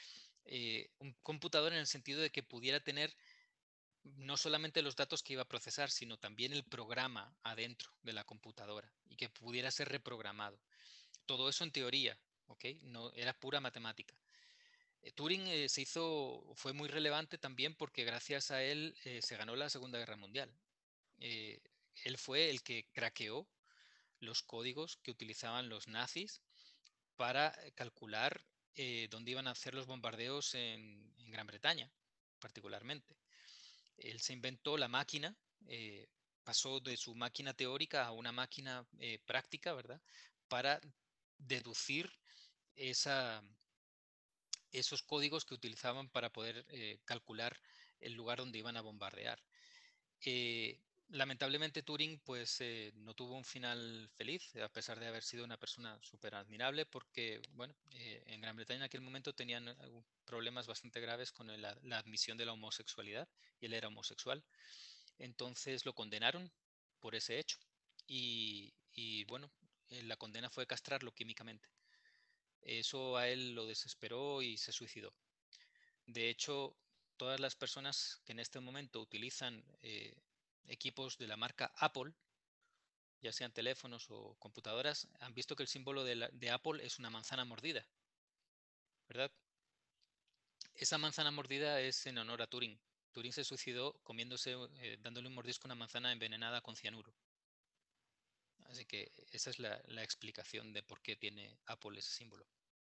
eh, un computador en el sentido de que pudiera tener no solamente los datos que iba a procesar, sino también el programa adentro de la computadora y que pudiera ser reprogramado. Todo eso en teoría, ¿ok? No, era pura matemática. Eh, Turing eh, se hizo, fue muy relevante también porque gracias a él eh, se ganó la Segunda Guerra Mundial. Eh, él fue el que craqueó los códigos que utilizaban los nazis para calcular eh, dónde iban a hacer los bombardeos en, en Gran Bretaña, particularmente. Él se inventó la máquina, eh, pasó de su máquina teórica a una máquina eh, práctica, ¿verdad? Para deducir esa, esos códigos que utilizaban para poder eh, calcular el lugar donde iban a bombardear. Eh, lamentablemente Turing pues eh, no tuvo un final feliz, a pesar de haber sido una persona súper admirable, porque bueno, eh, en Gran Bretaña en aquel momento tenían eh, problemas bastante graves con la, la admisión de la homosexualidad, y él era homosexual. Entonces lo condenaron por ese hecho y, y bueno, eh, la condena fue castrarlo químicamente. Eso a él lo desesperó y se suicidó. De hecho, todas las personas que en este momento utilizan eh, equipos de la marca Apple, ya sean teléfonos o computadoras, han visto que el símbolo de, la, de Apple es una manzana mordida, ¿verdad? Esa manzana mordida es en honor a Turing. Turing se suicidó comiéndose, eh, dándole un mordisco a una manzana envenenada con cianuro. Así que esa es la, la explicación de por qué tiene Apple ese símbolo.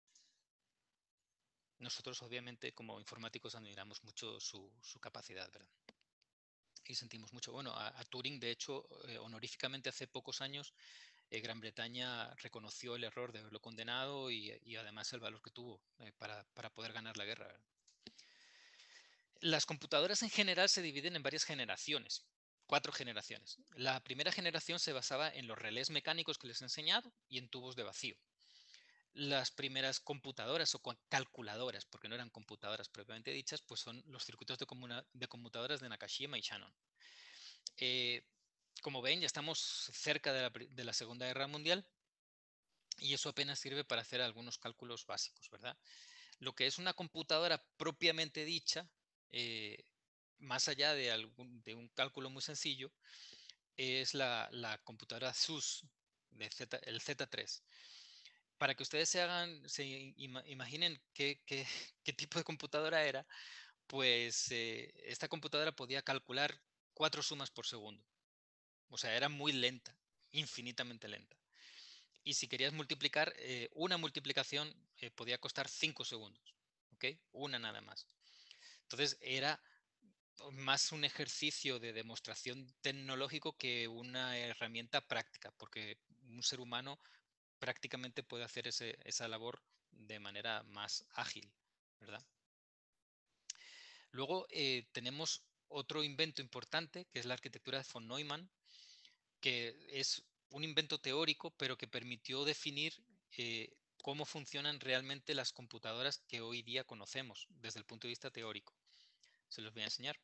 Nosotros, obviamente, como informáticos, admiramos mucho su, su capacidad, ¿verdad? Y sentimos mucho. Bueno, a, a Turing, de hecho, eh, honoríficamente hace pocos años, eh, Gran Bretaña reconoció el error de haberlo condenado y, y además el valor que tuvo eh, para, para, poder ganar la guerra, ¿verdad? Las computadoras en general se dividen en varias generaciones, cuatro generaciones. La primera generación se basaba en los relés mecánicos que les he enseñado y en tubos de vacío. Las primeras computadoras o calculadoras, porque no eran computadoras propiamente dichas, pues son los circuitos de, de computadoras de Nakashima y Shannon. Eh, como ven, ya estamos cerca de la, de la Segunda Guerra Mundial y eso apenas sirve para hacer algunos cálculos básicos, ¿verdad? Lo que es una computadora propiamente dicha, eh, más allá de, algún, de un cálculo muy sencillo, es la, la computadora S U S, de Z, el Z tres. Para que ustedes se hagan, se ima, imaginen qué, qué, qué tipo de computadora era, pues eh, esta computadora podía calcular cuatro sumas por segundo. O sea, era muy lenta, infinitamente lenta. Y si querías multiplicar, eh, una multiplicación eh, podía costar cinco segundos. ¿Ok? Una nada más. Entonces era más un ejercicio de demostración tecnológico que una herramienta práctica, porque un ser humano prácticamente puede hacer ese, esa labor de manera más ágil, ¿verdad? Luego eh, tenemos otro invento importante, que es la arquitectura de von Neumann, que es un invento teórico, pero que permitió definir eh, cómo funcionan realmente las computadoras que hoy día conocemos desde el punto de vista teórico. Se los voy a enseñar.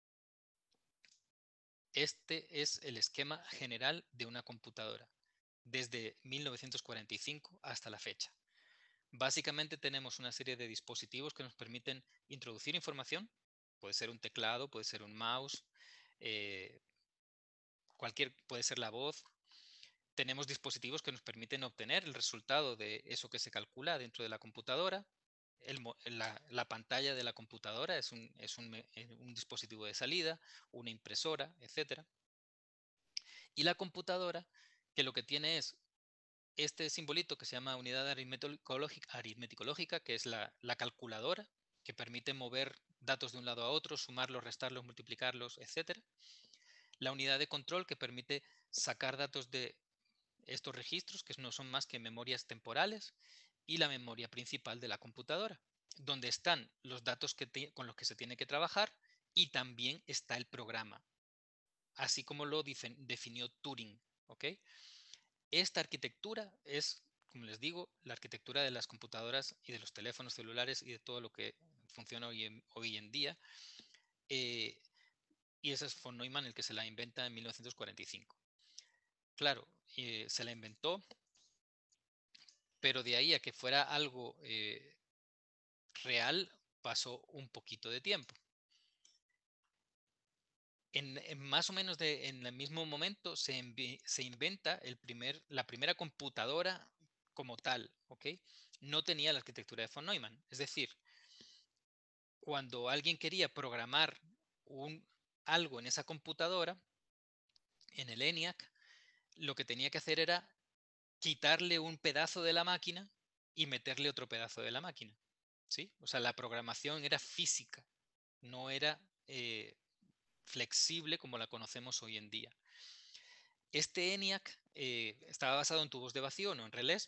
Este es el esquema general de una computadora, desde mil novecientos cuarenta y cinco hasta la fecha. Básicamente tenemos una serie de dispositivos que nos permiten introducir información. Puede ser un teclado, puede ser un mouse, eh, cualquier, puede ser la voz. Tenemos dispositivos que nos permiten obtener el resultado de eso que se calcula dentro de la computadora. El, la, la, pantalla de la computadora es, un, es un, un dispositivo de salida, una impresora, etcétera. Y la computadora, que lo que tiene es este simbolito que se llama unidad aritmético-lógica, que es la, la calculadora, que permite mover datos de un lado a otro, sumarlos, restarlos, multiplicarlos, etcétera. La unidad de control, que permite sacar datos de estos registros, que no son más que memorias temporales, y la memoria principal de la computadora, donde están los datos que te, con los que se tiene que trabajar, y también está el programa, así como lo definió Turing, ¿ok? Esta arquitectura es, como les digo, la arquitectura de las computadoras y de los teléfonos celulares y de todo lo que funciona hoy en, hoy en día. Eh, y ese es von Neumann el que se la inventa en mil novecientos cuarenta y cinco. Claro, eh, se la inventó, pero de ahí a que fuera algo eh, real, pasó un poquito de tiempo. En, en más o menos de, en el mismo momento se, se inventa el primer, la primera computadora como tal, ¿ok? No tenía la arquitectura de von Neumann. Es decir, cuando alguien quería programar un, algo en esa computadora, en el ENIAC, lo que tenía que hacer era quitarle un pedazo de la máquina y meterle otro pedazo de la máquina, ¿sí? O sea, la programación era física, no era eh, flexible como la conocemos hoy en día. Este ENIAC eh, estaba basado en tubos de vacío, no en relés,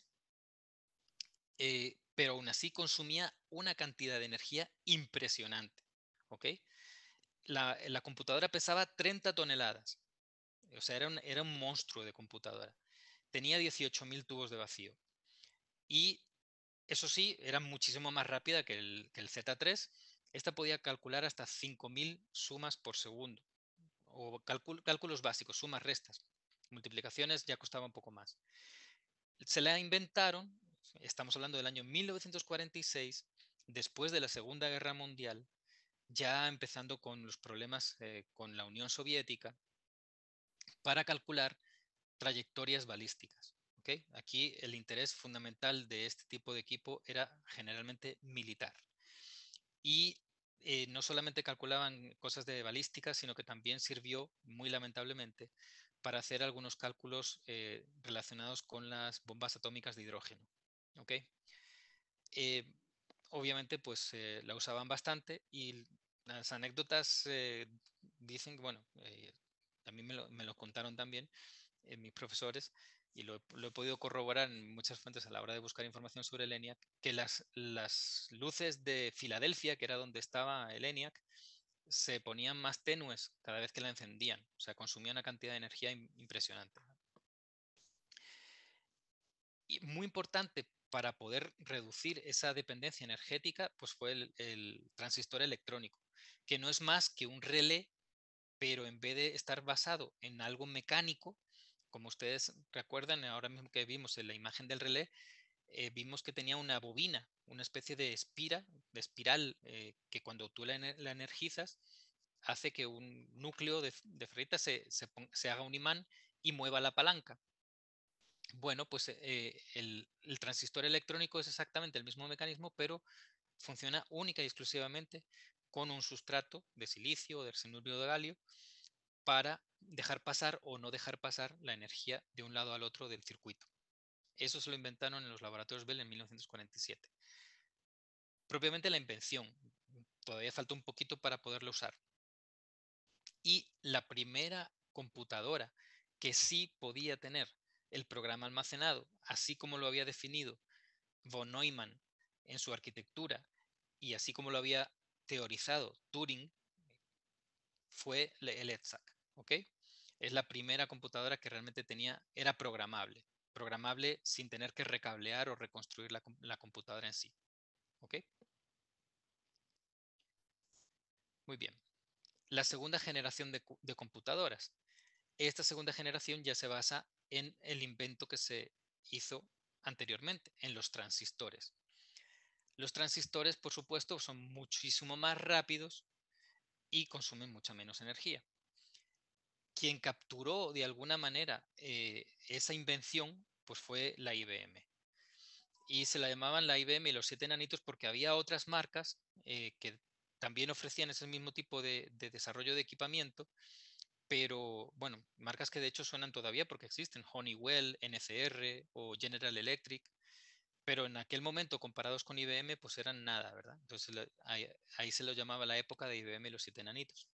eh, pero aún así consumía una cantidad de energía impresionante, ¿ok? La, la computadora pesaba treinta toneladas, o sea, era un, era un monstruo de computadora. Tenía dieciocho mil tubos de vacío y eso sí, era muchísimo más rápida que el, que el Z tres. Esta podía calcular hasta cinco mil sumas por segundo, o cálculos básicos, sumas, restas. Multiplicaciones ya costaba un poco más. Se la inventaron, estamos hablando del año mil novecientos cuarenta y seis, después de la Segunda Guerra Mundial, ya empezando con los problemas eh, con la Unión Soviética, para calcular trayectorias balísticas. ¿Okay? Aquí el interés fundamental de este tipo de equipo era generalmente militar. Y eh, no solamente calculaban cosas de balística, sino que también sirvió, muy lamentablemente, para hacer algunos cálculos eh, relacionados con las bombas atómicas de hidrógeno. ¿Okay? Eh, obviamente, pues eh, la usaban bastante y las anécdotas eh, dicen, bueno, eh, también me lo, me lo contaron también eh, mis profesores, y lo, lo, he podido corroborar en muchas fuentes a la hora de buscar información sobre el ENIAC, que las, las luces de Filadelfia, que era donde estaba el ENIAC, se ponían más tenues cada vez que la encendían. O sea, consumía una cantidad de energía impresionante. Y muy importante para poder reducir esa dependencia energética, pues fue el, el transistor electrónico, que no es más que un relé, pero en vez de estar basado en algo mecánico, como ustedes recuerdan, ahora mismo que vimos en la imagen del relé, eh, vimos que tenía una bobina, una especie de espira, de espiral, eh, que cuando tú la, la, energizas, hace que un núcleo de, de ferrita se, se, se, haga un imán y mueva la palanca. Bueno, pues eh, el, el transistor electrónico es exactamente el mismo mecanismo, pero funciona única y exclusivamente con un sustrato de silicio o de arsenuro de galio para dejar pasar o no dejar pasar la energía de un lado al otro del circuito. Eso se lo inventaron en los laboratorios Bell en mil novecientos cuarenta y siete. Propiamente la invención, todavía falta un poquito para poderlo usar. Y la primera computadora que sí podía tener el programa almacenado, así como lo había definido von Neumann en su arquitectura y así como lo había teorizado Turing, fue el E T S A C, ¿ok? Es la primera computadora que realmente tenía, era programable, programable sin tener que recablear o reconstruir la, la computadora en sí, ¿ok? Muy bien. La segunda generación de, de computadoras. Esta segunda generación ya se basa en el invento que se hizo anteriormente, en los transistores. Los transistores, por supuesto, son muchísimo más rápidos y consumen mucha menos energía. Quien capturó de alguna manera eh, esa invención, pues fue la I B M. Y se la llamaban la I B M y los siete enanitos porque había otras marcas eh, que también ofrecían ese mismo tipo de, de desarrollo de equipamiento, pero bueno, marcas que de hecho suenan todavía porque existen, Honeywell, N C R o General Electric, pero en aquel momento comparados con I B M pues eran nada, ¿verdad? Entonces ahí, ahí se lo llamaba la época de I B M y los siete enanitos.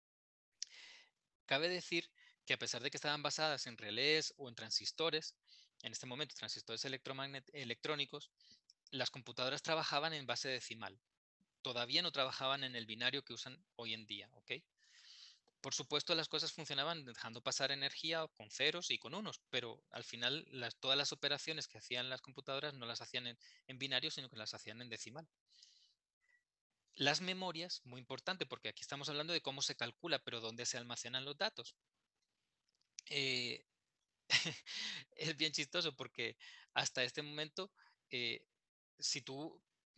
Cabe decir que a pesar de que estaban basadas en relés o en transistores, en este momento transistores electrónicos, las computadoras trabajaban en base decimal. Todavía no trabajaban en el binario que usan hoy en día, ¿ok? Por supuesto, las cosas funcionaban dejando pasar energía con ceros y con unos, pero al final las, todas las operaciones que hacían las computadoras no las hacían en, en binario, sino que las hacían en decimal. Las memorias, muy importante, porque aquí estamos hablando de cómo se calcula, pero dónde se almacenan los datos. Eh, es bien chistoso porque hasta este momento, eh, si tú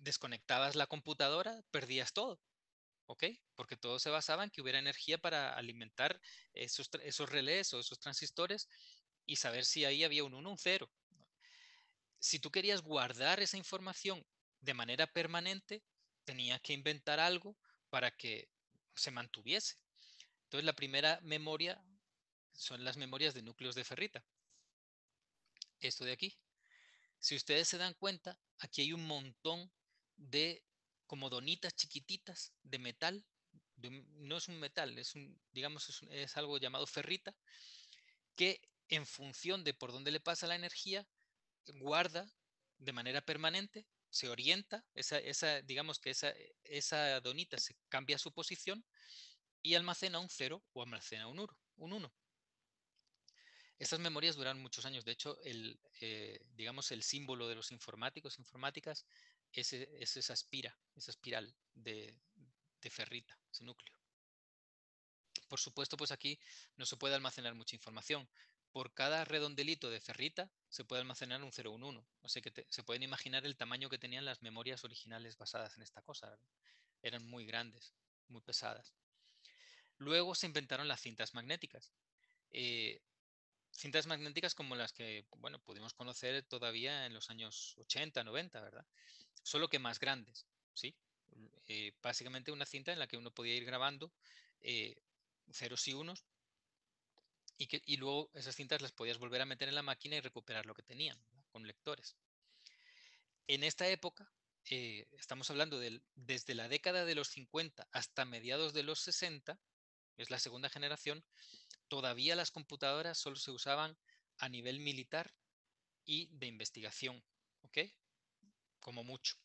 desconectabas la computadora, perdías todo, ¿ok? Porque todo se basaba en que hubiera energía para alimentar esos, esos relés o esos transistores y saber si ahí había un uno o un cero. Si tú querías guardar esa información de manera permanente, tenías que inventar algo para que se mantuviese. Entonces, la primera memoria son las memorias de núcleos de ferrita. Esto de aquí. Si ustedes se dan cuenta, aquí hay un montón de como donitas chiquititas de metal. De un, no es un metal, es un, digamos, es, un, es algo llamado ferrita, que en función de por dónde le pasa la energía, guarda de manera permanente, se orienta, esa, esa, digamos que esa, esa donita se cambia su posición y almacena un cero o almacena un uno. Un uno. Estas memorias duran muchos años. De hecho, el, eh, digamos, el símbolo de los informáticos, informáticas, es, es esa espira, esa espiral de, de ferrita, ese núcleo. Por supuesto, pues aquí no se puede almacenar mucha información. Por cada redondelito de ferrita se puede almacenar un cero un uno. O sea que te, se pueden imaginar el tamaño que tenían las memorias originales basadas en esta cosa, ¿verdad? Eran muy grandes, muy pesadas. Luego se inventaron las cintas magnéticas. Eh, cintas magnéticas como las que, bueno, pudimos conocer todavía en los años ochenta, noventa, ¿verdad? Solo que más grandes, ¿sí? Eh, básicamente una cinta en la que uno podía ir grabando eh, ceros y unos y, que, y luego esas cintas las podías volver a meter en la máquina y recuperar lo que tenían, ¿verdad? Con lectores. En esta época, eh, estamos hablando de, desde la década de los cincuenta hasta mediados de los sesenta, es la segunda generación, todavía las computadoras solo se usaban a nivel militar y de investigación, ¿ok? Como mucho.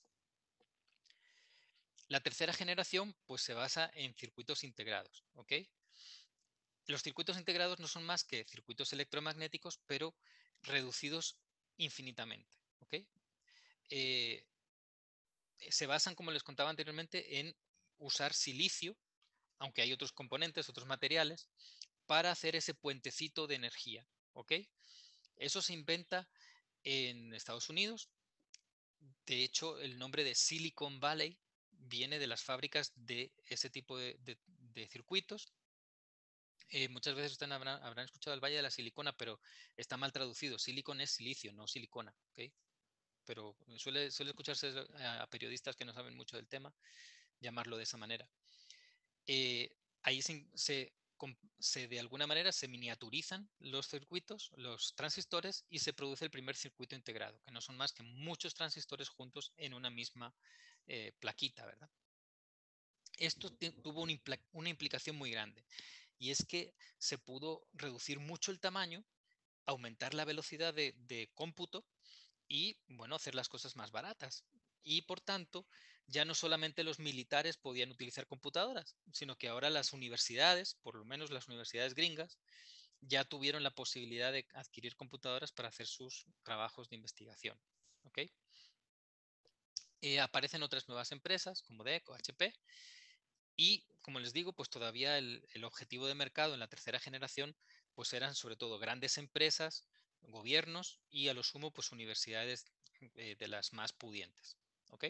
La tercera generación pues se basa en circuitos integrados, ¿ok? Los circuitos integrados no son más que circuitos electromagnéticos, pero reducidos infinitamente, ¿ok? Eh, se basan, como les contaba anteriormente, en usar silicio, aunque hay otros componentes, otros materiales, para hacer ese puentecito de energía, ¿ok? Eso se inventa en Estados Unidos. De hecho, el nombre de Silicon Valley viene de las fábricas de ese tipo de, de, de circuitos. Eh, muchas veces ustedes habrán, habrán, escuchado el Valle de la Silicona, pero está mal traducido. Silicon es silicio, no silicona, ¿okay? Pero suele, suele escucharse a, a periodistas que no saben mucho del tema llamarlo de esa manera. Eh, ahí se, se, se, de alguna manera se miniaturizan los circuitos, los transistores, y se produce el primer circuito integrado, que no son más que muchos transistores juntos en una misma eh, plaquita, ¿verdad? Esto tuvo una, impl una implicación muy grande, y es que se pudo reducir mucho el tamaño, aumentar la velocidad de, de cómputo y, bueno, hacer las cosas más baratas. Y por tanto, ya no solamente los militares podían utilizar computadoras, sino que ahora las universidades, por lo menos las universidades gringas, ya tuvieron la posibilidad de adquirir computadoras para hacer sus trabajos de investigación. ¿Okay? Eh, aparecen otras nuevas empresas como D E C o H P y, como les digo, pues todavía el, el objetivo de mercado en la tercera generación pues eran sobre todo grandes empresas, gobiernos y a lo sumo pues universidades eh, de las más pudientes. ¿Ok?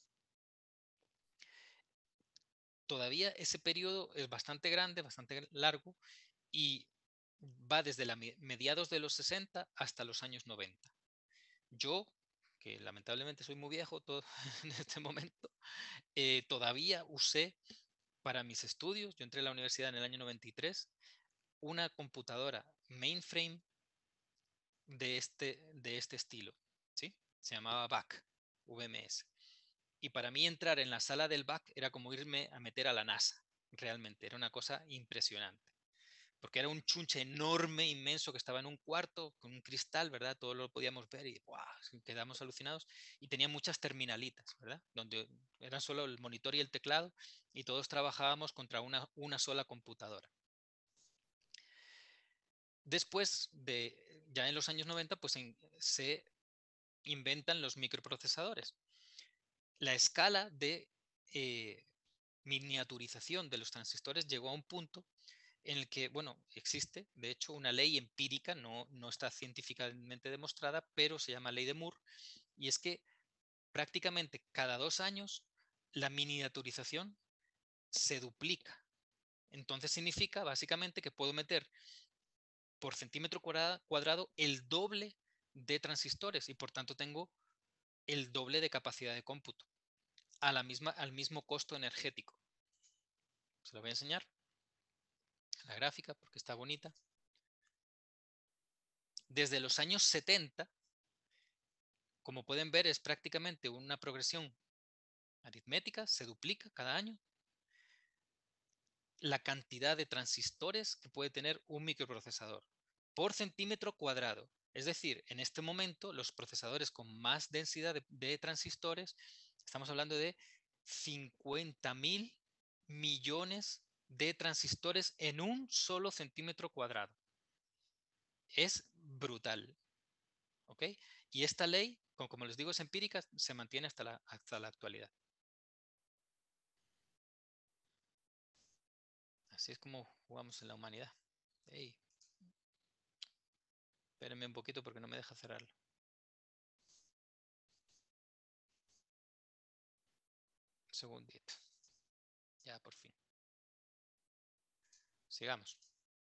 Todavía ese periodo es bastante grande, bastante largo y va desde la mediados de los sesenta hasta los años noventa. Yo, que lamentablemente soy muy viejo todo, en este momento, eh, todavía usé para mis estudios, yo entré a la universidad en el año noventa y tres, una computadora mainframe de este, de este estilo, ¿sí? Se llamaba V A C, V M S. Y para mí entrar en la sala del V A C era como irme a meter a la NASA, realmente, era una cosa impresionante. Porque era un chunche enorme, inmenso, que estaba en un cuarto con un cristal, ¿verdad? Todo lo podíamos ver y ¡guau! Quedamos alucinados. Y tenía muchas terminalitas, ¿verdad? Donde eran solo el monitor y el teclado y todos trabajábamos contra una, una sola computadora. Después de, ya en los años noventa, pues en, se inventan los microprocesadores. La escala de eh, miniaturización de los transistores llegó a un punto en el que, bueno, existe, de hecho, una ley empírica, no, no está científicamente demostrada, pero se llama ley de Moore, y es que prácticamente cada dos años la miniaturización se duplica. Entonces significa básicamente que puedo meter por centímetro cuadrado el doble de transistores y por tanto tengo el doble de capacidad de cómputo a la misma, al mismo costo energético. Se lo voy a enseñar la gráfica porque está bonita. Desde los años setenta, como pueden ver, es prácticamente una progresión aritmética, se duplica cada año la cantidad de transistores que puede tener un microprocesador por centímetro cuadrado. Es decir, en este momento los procesadores con más densidad de, de transistores, estamos hablando de cincuenta mil millones de transistores en un solo centímetro cuadrado. Es brutal. ¿Ok? Y esta ley, como les digo, es empírica, se mantiene hasta la, hasta la actualidad. Así es como jugamos en la humanidad. Hey. Espérenme un poquito porque no me deja cerrarlo. Un segundito. Ya, por fin. Sigamos.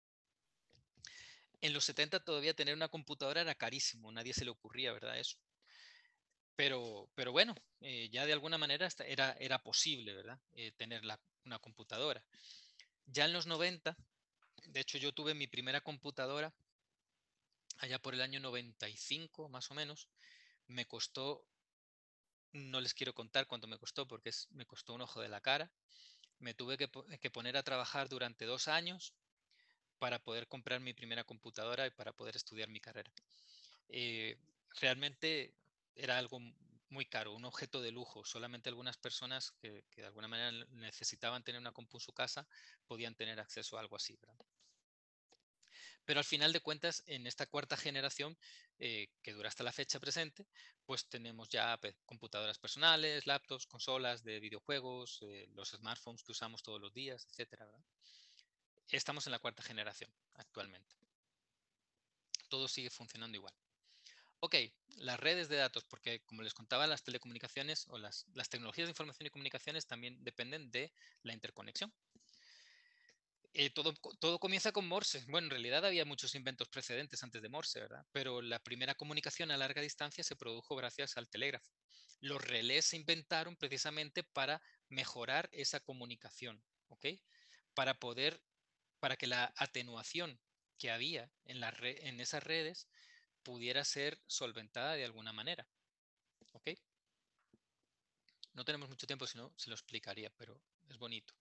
En los setenta todavía tener una computadora era carísimo. Nadie se le ocurría, ¿verdad? Eso. Pero, pero bueno, eh, ya de alguna manera era, era posible, ¿verdad? Eh, tener la, una computadora. Ya en los noventa, de hecho yo tuve mi primera computadora allá por el año noventa y cinco, más o menos. Me costó, no les quiero contar cuánto me costó porque es, me costó un ojo de la cara. Me tuve que, que poner a trabajar durante dos años para poder comprar mi primera computadora y para poder estudiar mi carrera. Eh, realmente era algo muy caro, un objeto de lujo. Solamente algunas personas que, que de alguna manera necesitaban tener una compu en su casa podían tener acceso a algo así, ¿verdad? Pero al final de cuentas, en esta cuarta generación, eh, que dura hasta la fecha presente, pues tenemos ya pues, computadoras personales, laptops, consolas de videojuegos, eh, los smartphones que usamos todos los días, etcétera, ¿verdad? Estamos en la cuarta generación actualmente. Todo sigue funcionando igual. Ok, las redes de datos, porque como les contaba, las telecomunicaciones o las, las tecnologías de información y comunicaciones también dependen de la interconexión. Eh, todo, todo comienza con Morse. Bueno, en realidad había muchos inventos precedentes antes de Morse, ¿verdad? Pero la primera comunicación a larga distancia se produjo gracias al telégrafo. Los relés se inventaron precisamente para mejorar esa comunicación, ¿ok? Para poder, para que la atenuación que había en, la red, en esas redes pudiera ser solventada de alguna manera, ¿ok? No tenemos mucho tiempo, si no se lo explicaría, pero es bonito.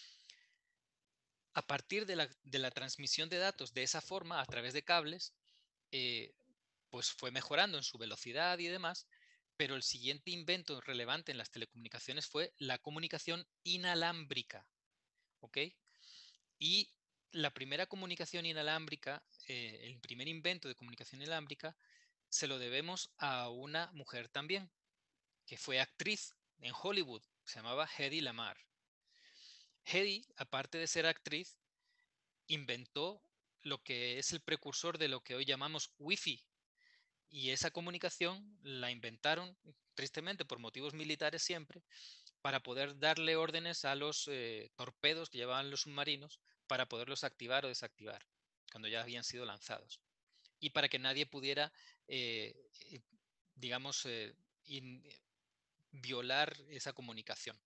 A partir de la, de la transmisión de datos de esa forma, a través de cables, eh, pues fue mejorando en su velocidad y demás, pero el siguiente invento relevante en las telecomunicaciones fue la comunicación inalámbrica, ¿ok? Y la primera comunicación inalámbrica, eh, el primer invento de comunicación inalámbrica, se lo debemos a una mujer también, que fue actriz en Hollywood, se llamaba Hedy Lamarr. Hedy, aparte de ser actriz, inventó lo que es el precursor de lo que hoy llamamos Wi-Fi. Y esa comunicación la inventaron, tristemente, por motivos militares siempre, para poder darle órdenes a los eh, torpedos que llevaban los submarinos para poderlos activar o desactivar cuando ya habían sido lanzados. Y para que nadie pudiera, eh, digamos, eh, in, violar esa comunicación.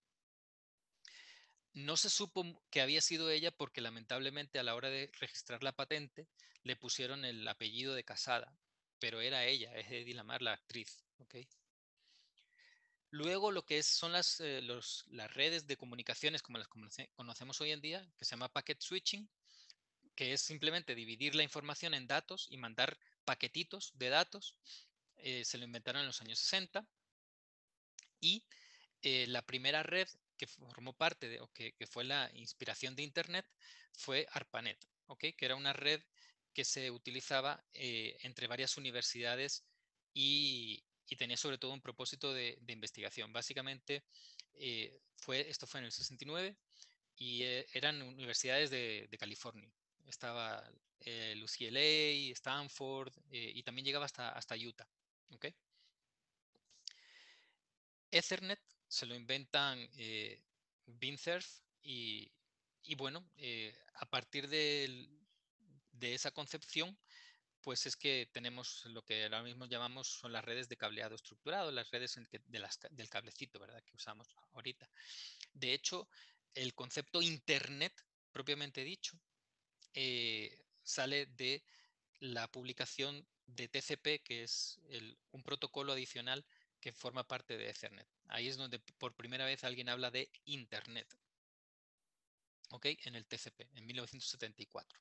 No se supo que había sido ella porque lamentablemente a la hora de registrar la patente le pusieron el apellido de Casada, pero era ella, es Hedy Lamarr, la actriz. ¿Okay? Luego lo que es, son las, eh, los, las redes de comunicaciones como las conoce, conocemos hoy en día, que se llama packet switching, que es simplemente dividir la información en datos y mandar paquetitos de datos. Eh, se lo inventaron en los años sesenta. Y eh, la primera red que formó parte de, o que, que, fue la inspiración de Internet fue ARPANET, ¿okay? Que era una red que se utilizaba eh, entre varias universidades y, y, tenía sobre todo un propósito de, de investigación. Básicamente, eh, fue, esto fue en el sesenta y nueve y eh, eran universidades de, de California. Estaba eh, U C L A, Stanford eh, y también llegaba hasta, hasta Utah. ¿Okay? Ethernet se lo inventan eh, Bincerf y, y bueno, eh, a partir de, de esa concepción, pues es que tenemos lo que ahora mismo llamamos son las redes de cableado estructurado, las redes en que, de las, del cablecito, ¿verdad? Que usamos ahorita. De hecho, el concepto Internet, propiamente dicho, eh, sale de la publicación de T C P, que es el, un protocolo adicional que forma parte de Ethernet. Ahí es donde por primera vez alguien habla de Internet, ¿ok? En el T C P, en mil novecientos setenta y cuatro.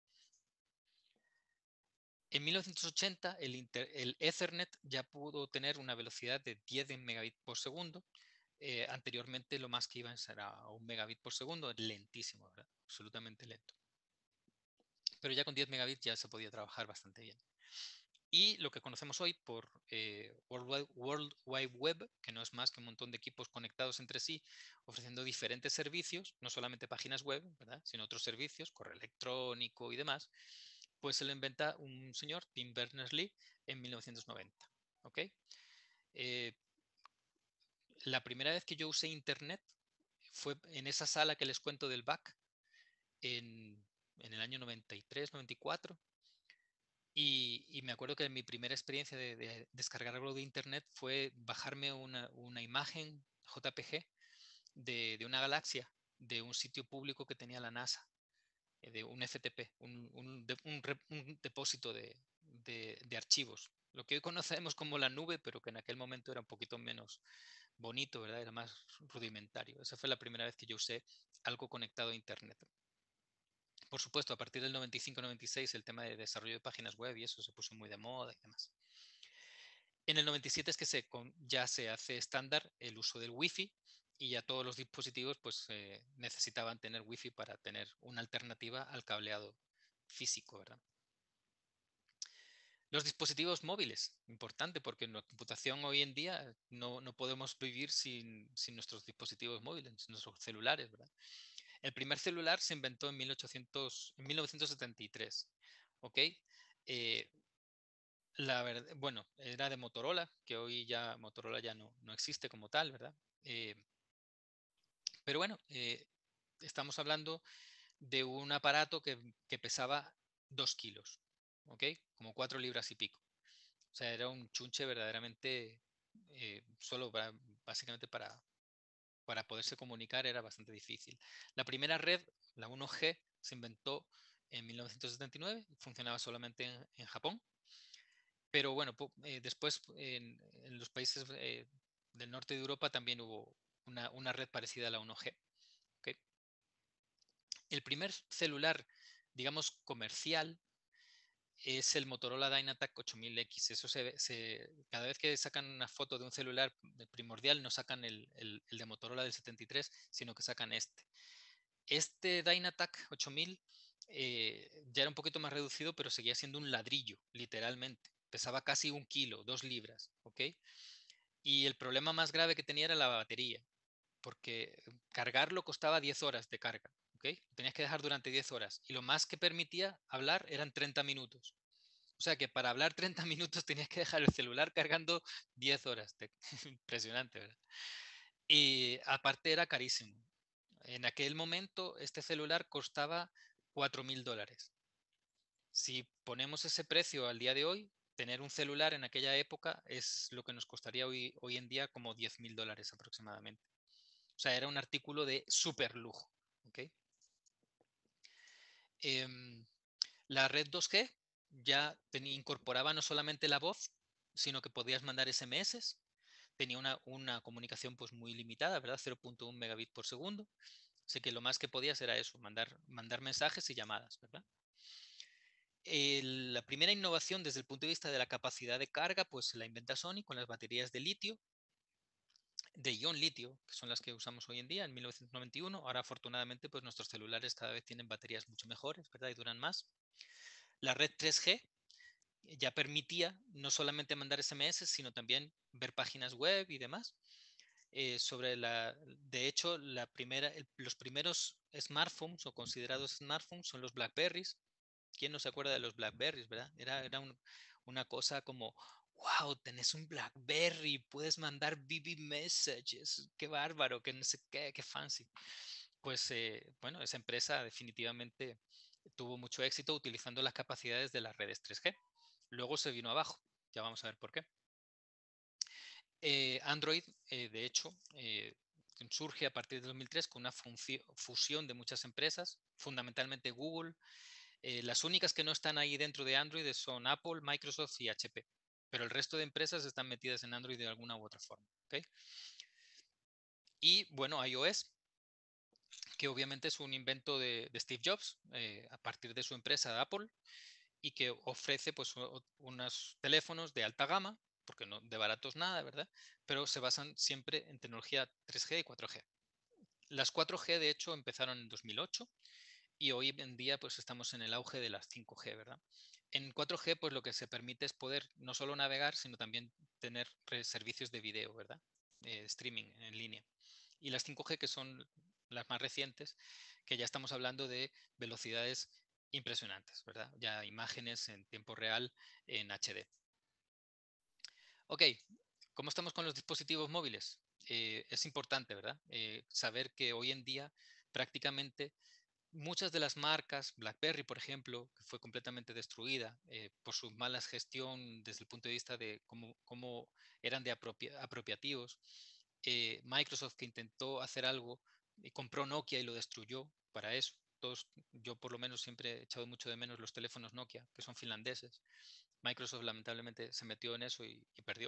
En mil novecientos ochenta, el, inter, el Ethernet ya pudo tener una velocidad de diez megabits por segundo. Eh, anteriormente lo más que iba era un megabit por segundo, lentísimo, ¿verdad? Absolutamente lento. Pero ya con diez megabits ya se podía trabajar bastante bien. Y lo que conocemos hoy por eh, World, Wide, World Wide Web, que no es más que un montón de equipos conectados entre sí, ofreciendo diferentes servicios, no solamente páginas web, ¿verdad?, sino otros servicios, correo electrónico y demás, pues se lo inventa un señor, Tim Berners-Lee, en mil novecientos noventa. ¿Okay? Eh, la primera vez que yo usé Internet fue en esa sala que les cuento del B A C, en, en el año noventa y tres, noventa y cuatro. Y, y me acuerdo que mi primera experiencia de, de descargar algo de Internet fue bajarme una, una imagen J P G de, de una galaxia de un sitio público que tenía la NASA, de un F T P, un, un, de, un, un depósito de, de, de archivos. Lo que hoy conocemos como la nube, pero que en aquel momento era un poquito menos bonito, ¿verdad? Era más rudimentario. Esa fue la primera vez que yo usé algo conectado a Internet. Por supuesto, a partir del noventa y cinco noventa y seis el tema de desarrollo de páginas web y eso se puso muy de moda y demás. En el noventa y siete es que se, ya se hace estándar el uso del Wi-Fi y ya todos los dispositivos pues, eh, necesitaban tener Wi-Fi para tener una alternativa al cableado físico, ¿verdad? Los dispositivos móviles, importante porque en la computación hoy en día no, no podemos vivir sin, sin nuestros dispositivos móviles, sin nuestros celulares, ¿verdad? El primer celular se inventó en, mil ochocientos, en mil novecientos setenta y tres, ¿ok? Eh, la verdad, bueno, era de Motorola, que hoy ya Motorola ya no, no existe como tal, ¿verdad? Eh, pero bueno, eh, estamos hablando de un aparato que, que pesaba dos kilos, ¿ok? Como cuatro libras y pico. O sea, era un chunche verdaderamente, eh, solo para, básicamente para, para poderse comunicar era bastante difícil. La primera red, la uno G, se inventó en mil novecientos setenta y nueve, funcionaba solamente en, en Japón. Pero bueno, eh, después en, en, los países eh, del norte de Europa también hubo una, una red parecida a la uno G. ¿Okay? El primer celular, digamos, comercial es el Motorola Dynatac ocho mil X. Eso se, se, cada vez que sacan una foto de un celular primordial, no sacan el, el, el de Motorola del setenta y tres, sino que sacan este. Este Dynatac ocho mil eh, ya era un poquito más reducido, pero seguía siendo un ladrillo, literalmente. Pesaba casi un kilo, dos libras, ¿ok? Y el problema más grave que tenía era la batería, porque cargarlo costaba diez horas de carga, ¿ok? Lo tenías que dejar durante diez horas. Y lo más que permitía hablar eran treinta minutos. O sea que para hablar treinta minutos tenías que dejar el celular cargando diez horas. Impresionante, ¿verdad? Y aparte era carísimo. En aquel momento este celular costaba cuatro mil dólares. Si ponemos ese precio al día de hoy, tener un celular en aquella época es lo que nos costaría hoy, hoy en día como diez mil dólares aproximadamente. O sea, era un artículo de súper lujo. ¿Okay? Eh, la red dos G ya tenía, incorporaba no solamente la voz, sino que podías mandar S M S. Tenía una, una comunicación pues muy limitada, ¿verdad? cero punto uno megabits por segundo. Así que lo más que podías era eso, mandar, mandar mensajes y llamadas, ¿verdad? El, la primera innovación desde el punto de vista de la capacidad de carga, pues la inventa Sony con las baterías de litio, de ion litio, que son las que usamos hoy en día, en mil novecientos noventa y uno. Ahora, afortunadamente, pues nuestros celulares cada vez tienen baterías mucho mejores, ¿verdad? Y duran más. La red tres G ya permitía no solamente mandar S M S, sino también ver páginas web y demás. Eh, sobre la, de hecho, la primera, el, los primeros smartphones o considerados smartphones son los Blackberries. ¿Quién no se acuerda de los Blackberries, verdad? Era, era un, una cosa como wow, tenés un BlackBerry, puedes mandar B B messages, qué bárbaro, qué no sé qué, qué fancy. Pues eh, bueno, esa empresa definitivamente tuvo mucho éxito utilizando las capacidades de las redes tres G. Luego se vino abajo, ya vamos a ver por qué. Eh, Android, eh, de hecho, eh, surge a partir de dos mil tres con una fusión de muchas empresas, fundamentalmente Google. Eh, las únicas que no están ahí dentro de Android son Apple, Microsoft y H P, pero el resto de empresas están metidas en Android de alguna u otra forma. ¿Okay? Y bueno, iOS, que obviamente es un invento de, de Steve Jobs eh, a partir de su empresa Apple y que ofrece pues unos teléfonos de alta gama, porque no de baratos nada, ¿verdad? Pero se basan siempre en tecnología tres G y cuatro G. Las cuatro G de hecho empezaron en dos mil ocho y hoy en día pues estamos en el auge de las cinco G, ¿verdad? En cuatro G pues lo que se permite es poder no solo navegar, sino también tener servicios de video, ¿verdad? Eh, streaming en línea. Y las cinco G que son las más recientes, que ya estamos hablando de velocidades impresionantes, ¿verdad? Ya imágenes en tiempo real en H D. Ok, ¿cómo estamos con los dispositivos móviles? Eh, es importante, ¿verdad? Eh, saber que hoy en día prácticamente muchas de las marcas, BlackBerry, por ejemplo, que fue completamente destruida eh, por su mala gestión desde el punto de vista de cómo, cómo eran de apropia, apropiativos. Eh, Microsoft que intentó hacer algo y compró Nokia y lo destruyó para eso. Todos, yo por lo menos siempre he echado mucho de menos los teléfonos Nokia, que son finlandeses. Microsoft lamentablemente se metió en eso y, y perdió.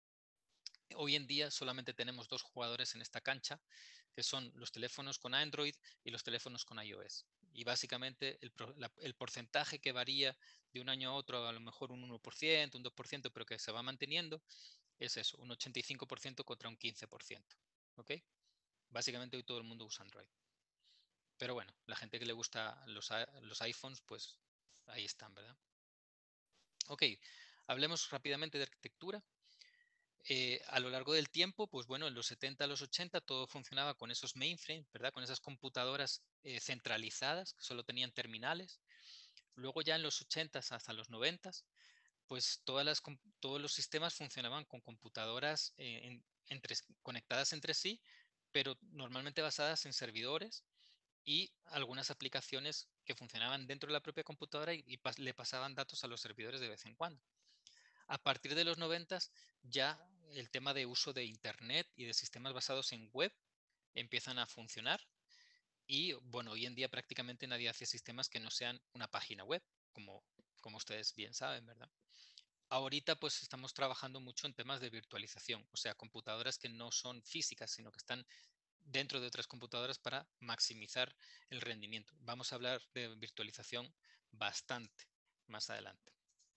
Hoy en día solamente tenemos dos jugadores en esta cancha, que son los teléfonos con Android y los teléfonos con iOS. Y básicamente el, la, el porcentaje que varía de un año a otro, a lo mejor un uno por ciento, un dos por ciento, pero que se va manteniendo, es eso, un ochenta y cinco por ciento contra un quince por ciento. ¿Ok? Básicamente hoy todo el mundo usa Android. Pero bueno, la gente que le gusta los, los iPhones, pues ahí están, ¿verdad? Ok, hablemos rápidamente de arquitectura. Eh, a lo largo del tiempo, pues bueno, en los setenta a los ochenta todo funcionaba con esos mainframes, ¿verdad? Con esas computadoras eh, centralizadas que solo tenían terminales. Luego ya en los ochenta hasta los noventa, pues todas las, todos los sistemas funcionaban con computadoras eh, en, entre, conectadas entre sí, pero normalmente basadas en servidores y algunas aplicaciones que funcionaban dentro de la propia computadora y, y pas le pasaban datos a los servidores de vez en cuando. A partir de los noventa ya el tema de uso de Internet y de sistemas basados en web empiezan a funcionar y bueno, hoy en día prácticamente nadie hace sistemas que no sean una página web, como, como ustedes bien saben, ¿verdad? Ahorita pues estamos trabajando mucho en temas de virtualización, o sea, computadoras que no son físicas, sino que están dentro de otras computadoras para maximizar el rendimiento. Vamos a hablar de virtualización bastante más adelante.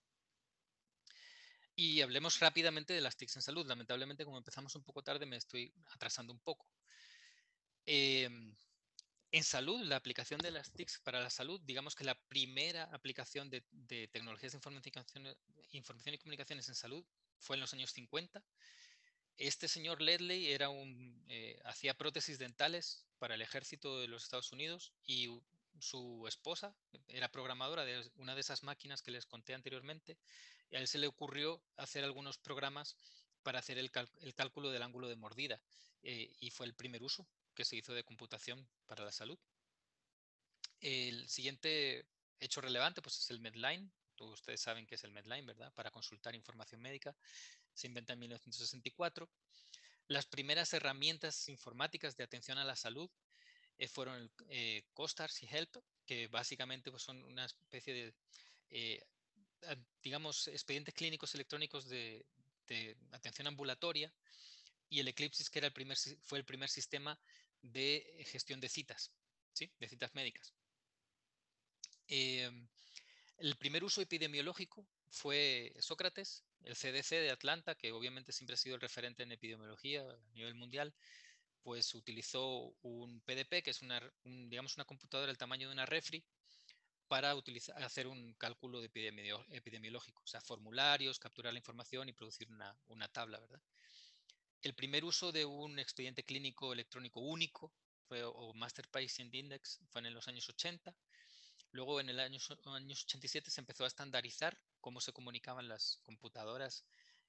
Y hablemos rápidamente de las T I Cs en salud. Lamentablemente, como empezamos un poco tarde, me estoy atrasando un poco. Eh, en salud, la aplicación de las T I Cs para la salud, digamos que la primera aplicación de, de tecnologías de información, información y comunicaciones en salud fue en los años cincuenta. Este señor Ledley era un, eh, hacía prótesis dentales para el ejército de los Estados Unidos y su esposa era programadora de una de esas máquinas que les conté anteriormente. Y a él se le ocurrió hacer algunos programas para hacer el, cal el cálculo del ángulo de mordida eh, y fue el primer uso que se hizo de computación para la salud. El siguiente hecho relevante pues, es el Medline. Todos ustedes saben qué es el Medline, ¿verdad? Para consultar información médica. Se inventa en mil novecientos sesenta y cuatro. Las primeras herramientas informáticas de atención a la salud eh, fueron eh, CoStars y Help, que básicamente pues, son una especie de, eh, digamos, expedientes clínicos electrónicos de, de, atención ambulatoria, y el Eclipsis, que era el primer, fue el primer sistema de gestión de citas, ¿sí? De citas médicas. Eh, el primer uso epidemiológico fue Sócrates, el C D C de Atlanta, que obviamente siempre ha sido el referente en epidemiología a nivel mundial, pues utilizó un P D P, que es una, un, digamos una computadora del tamaño de una refri, para utilizar, hacer un cálculo de epidemio, epidemiológico, o sea, formularios, capturar la información y producir una, una tabla, ¿verdad? El primer uso de un expediente clínico electrónico único fue, o Master Patient Index fue en los años ochenta. Luego en el año, años ochenta y siete se empezó a estandarizar cómo se comunicaban las computadoras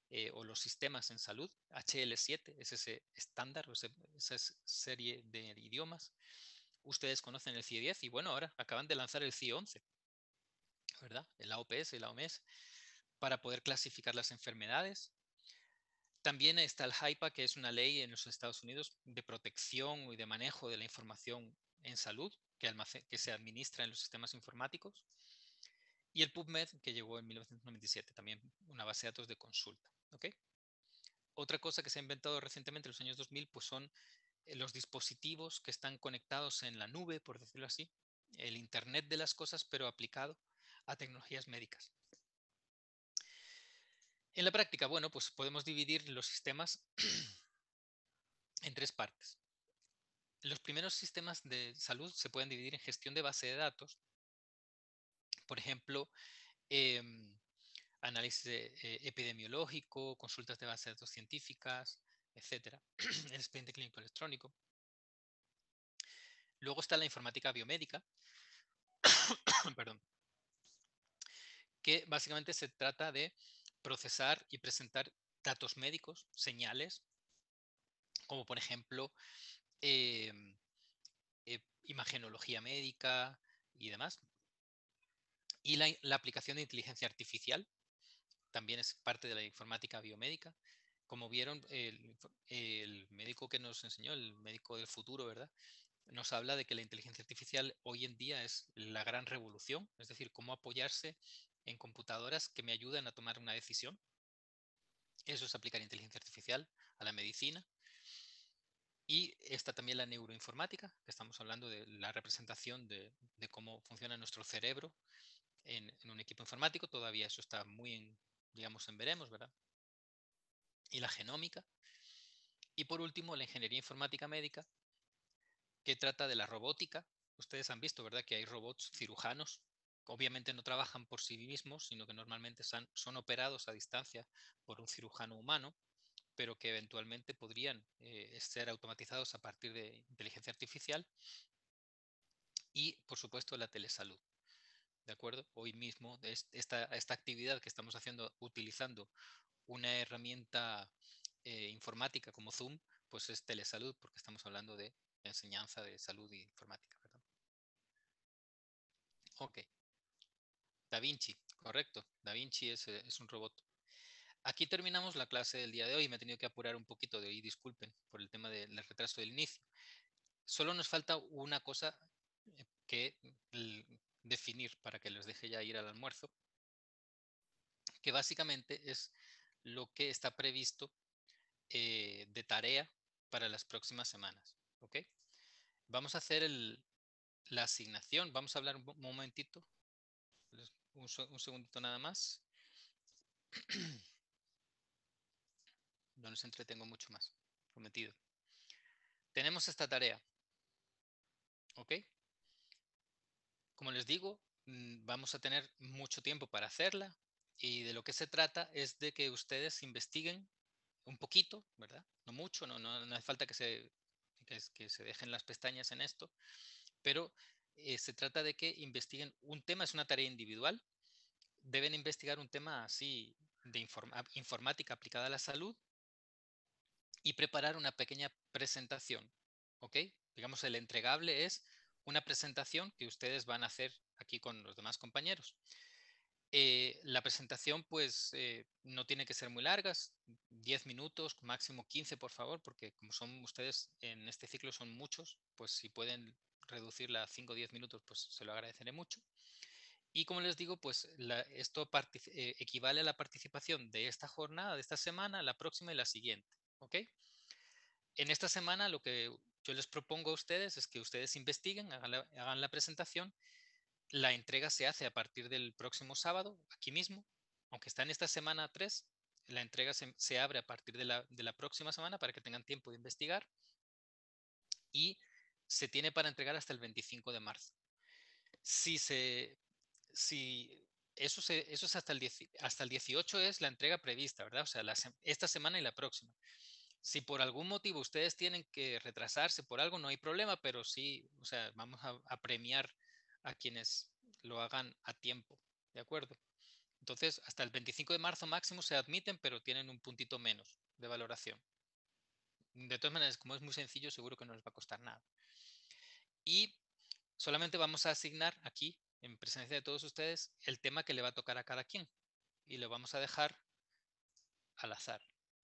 eh, o los sistemas en salud. H L siete es ese estándar, o ese, esa serie de idiomas. Ustedes conocen el C I E diez y bueno, ahora acaban de lanzar el C I E once, ¿verdad? El A O P S, el A O M S, para poder clasificar las enfermedades. También está el HIPAA, que es una ley en los Estados Unidos de protección y de manejo de la información en salud que, que se administra en los sistemas informáticos. Y el PubMed, que llegó en mil novecientos noventa y siete, también una base de datos de consulta. ¿Okay? Otra cosa que se ha inventado recientemente en los años dos mil pues son los dispositivos que están conectados en la nube, por decirlo así, el Internet de las cosas, pero aplicado a tecnologías médicas. En la práctica, bueno, pues podemos dividir los sistemas en tres partes. Los primeros sistemas de salud se pueden dividir en gestión de base de datos, por ejemplo, eh, análisis de, eh, epidemiológico, consultas de base de datos científicas, etcétera, el expediente clínico electrónico. Luego está la informática biomédica, perdón, que básicamente se trata de procesar y presentar datos médicos, señales, como por ejemplo eh, eh, imagenología médica y demás. Y la, la aplicación de inteligencia artificial también es parte de la informática biomédica. Como vieron, el, el médico que nos enseñó, el médico del futuro, ¿verdad?, nos habla de que la inteligencia artificial hoy en día es la gran revolución, es decir, cómo apoyarse en computadoras que me ayudan a tomar una decisión. Eso es aplicar inteligencia artificial a la medicina. Y está también la neuroinformática, que estamos hablando de la representación de, de cómo funciona nuestro cerebro en, en un equipo informático. Todavía eso está muy en, digamos, en veremos, ¿verdad? Y la genómica. Y por último, la ingeniería informática médica, que trata de la robótica. Ustedes han visto, ¿verdad?, que hay robots cirujanos. Obviamente no trabajan por sí mismos, sino que normalmente son, son operados a distancia por un cirujano humano, pero que eventualmente podrían eh, ser automatizados a partir de inteligencia artificial. Y, por supuesto, la telesalud. ¿De acuerdo? Hoy mismo, esta, esta actividad que estamos haciendo utilizando una herramienta eh, informática como Zoom, pues es telesalud, porque estamos hablando de enseñanza de salud y informática, ¿verdad? Ok. Da Vinci, correcto. Da Vinci es, es un robot. Aquí terminamos la clase del día de hoy. Me he tenido que apurar un poquito de hoy, disculpen por el tema del retraso del inicio. Solo nos falta una cosa que definir para que les deje ya ir al almuerzo, que básicamente es lo que está previsto eh, de tarea para las próximas semanas. ¿Ok? Vamos a hacer el, la asignación. Vamos a hablar un momentito, un, un segundito nada más. No les entretengo mucho más, prometido. Tenemos esta tarea. ¿Ok? Como les digo, vamos a tener mucho tiempo para hacerla y de lo que se trata es de que ustedes investiguen un poquito, ¿verdad? No mucho, no, no, no hace falta que se, que, que se dejen las pestañas en esto, pero eh, se trata de que investiguen un tema, es una tarea individual, deben investigar un tema así de informa, informática aplicada a la salud y preparar una pequeña presentación, ¿ok? Digamos, el entregable es una presentación que ustedes van a hacer aquí con los demás compañeros. Eh, la presentación, pues, eh, no tiene que ser muy largas, diez minutos, máximo quince, por favor, porque como son ustedes en este ciclo son muchos, pues si pueden reducirla a cinco o diez minutos, pues se lo agradeceré mucho. Y como les digo, pues la, esto eh, equivale a la participación de esta jornada, de esta semana, la próxima y la siguiente, ¿ok? En esta semana lo que yo les propongo a ustedes es que ustedes investiguen, hagan la, hagan la presentación. La entrega se hace a partir del próximo sábado, aquí mismo, aunque está en esta semana tres, la entrega se, se abre a partir de la, de la próxima semana para que tengan tiempo de investigar y se tiene para entregar hasta el veinticinco de marzo. Si se, si eso, se, eso es hasta el, diez, hasta el dieciocho es la entrega prevista, ¿verdad? O sea, la, esta semana y la próxima. Si por algún motivo ustedes tienen que retrasarse por algo, no hay problema, pero sí, o sea, vamos a, a premiar a quienes lo hagan a tiempo, ¿de acuerdo? Entonces, hasta el veinticinco de marzo máximo se admiten, pero tienen un puntito menos de valoración. De todas maneras, como es muy sencillo, seguro que no les va a costar nada. Y solamente vamos a asignar aquí, en presencia de todos ustedes, el tema que le va a tocar a cada quien. Y lo vamos a dejar al azar.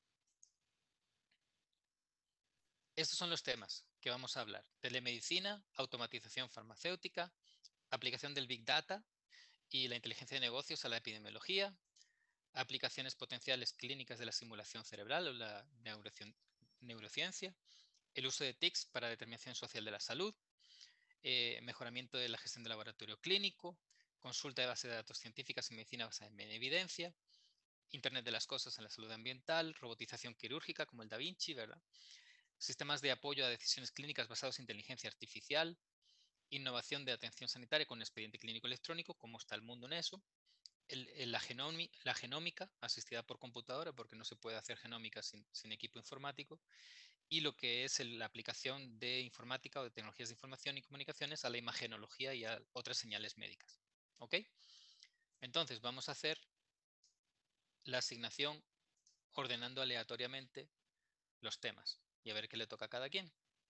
Estos son los temas que vamos a hablar. Telemedicina, automatización farmacéutica, aplicación del Big Data y la inteligencia de negocios a la epidemiología, aplicaciones potenciales clínicas de la simulación cerebral o la neurociencia, el uso de T I Cs para determinación social de la salud, eh, mejoramiento de la gestión del laboratorio clínico, consulta de base de datos científicas y medicina basada en evidencia, Internet de las cosas en la salud ambiental, robotización quirúrgica como el Da Vinci, ¿verdad? Sistemas de apoyo a decisiones clínicas basados en inteligencia artificial, innovación de atención sanitaria con expediente clínico electrónico, cómo está el mundo en eso, el, el, la, genomi, la genómica asistida por computadora, porque no se puede hacer genómica sin, sin equipo informático, y lo que es el, la aplicación de informática o de tecnologías de información y comunicaciones a la imagenología y a otras señales médicas. ¿Ok? Entonces vamos a hacer la asignación ordenando aleatoriamente los temas y a ver qué le toca a cada quien.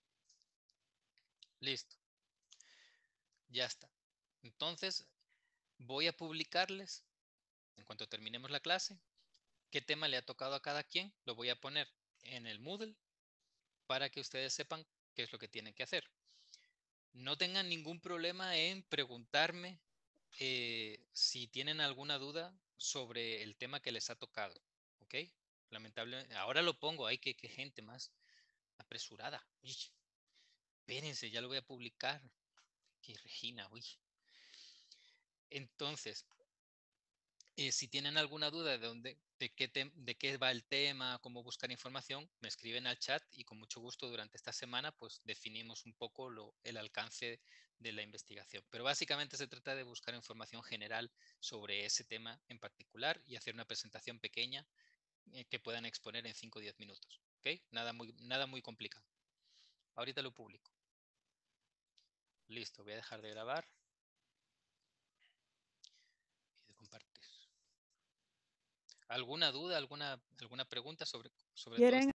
Listo. Ya está. Entonces voy a publicarles, en cuanto terminemos la clase, qué tema le ha tocado a cada quien. Lo voy a poner en el Moodle para que ustedes sepan qué es lo que tienen que hacer. No tengan ningún problema en preguntarme eh, si tienen alguna duda sobre el tema que les ha tocado. ¿Ok? Lamentablemente, ahora lo pongo. Ay, qué, qué gente más apresurada. Uy, espérense, ya lo voy a publicar. Qué Regina, uy. Entonces, eh, si tienen alguna duda de, dónde, de, qué te, de qué va el tema, cómo buscar información, me escriben al chat y con mucho gusto durante esta semana pues definimos un poco lo, el alcance de la investigación. Pero básicamente se trata de buscar información general sobre ese tema en particular y hacer una presentación pequeña eh, que puedan exponer en cinco o diez minutos. ¿Okay? Nada, muy, nada muy complicado. Ahorita lo publico. Listo, voy a dejar de grabar y de compartir. ¿Alguna duda, alguna, alguna pregunta sobre, sobre todo esto?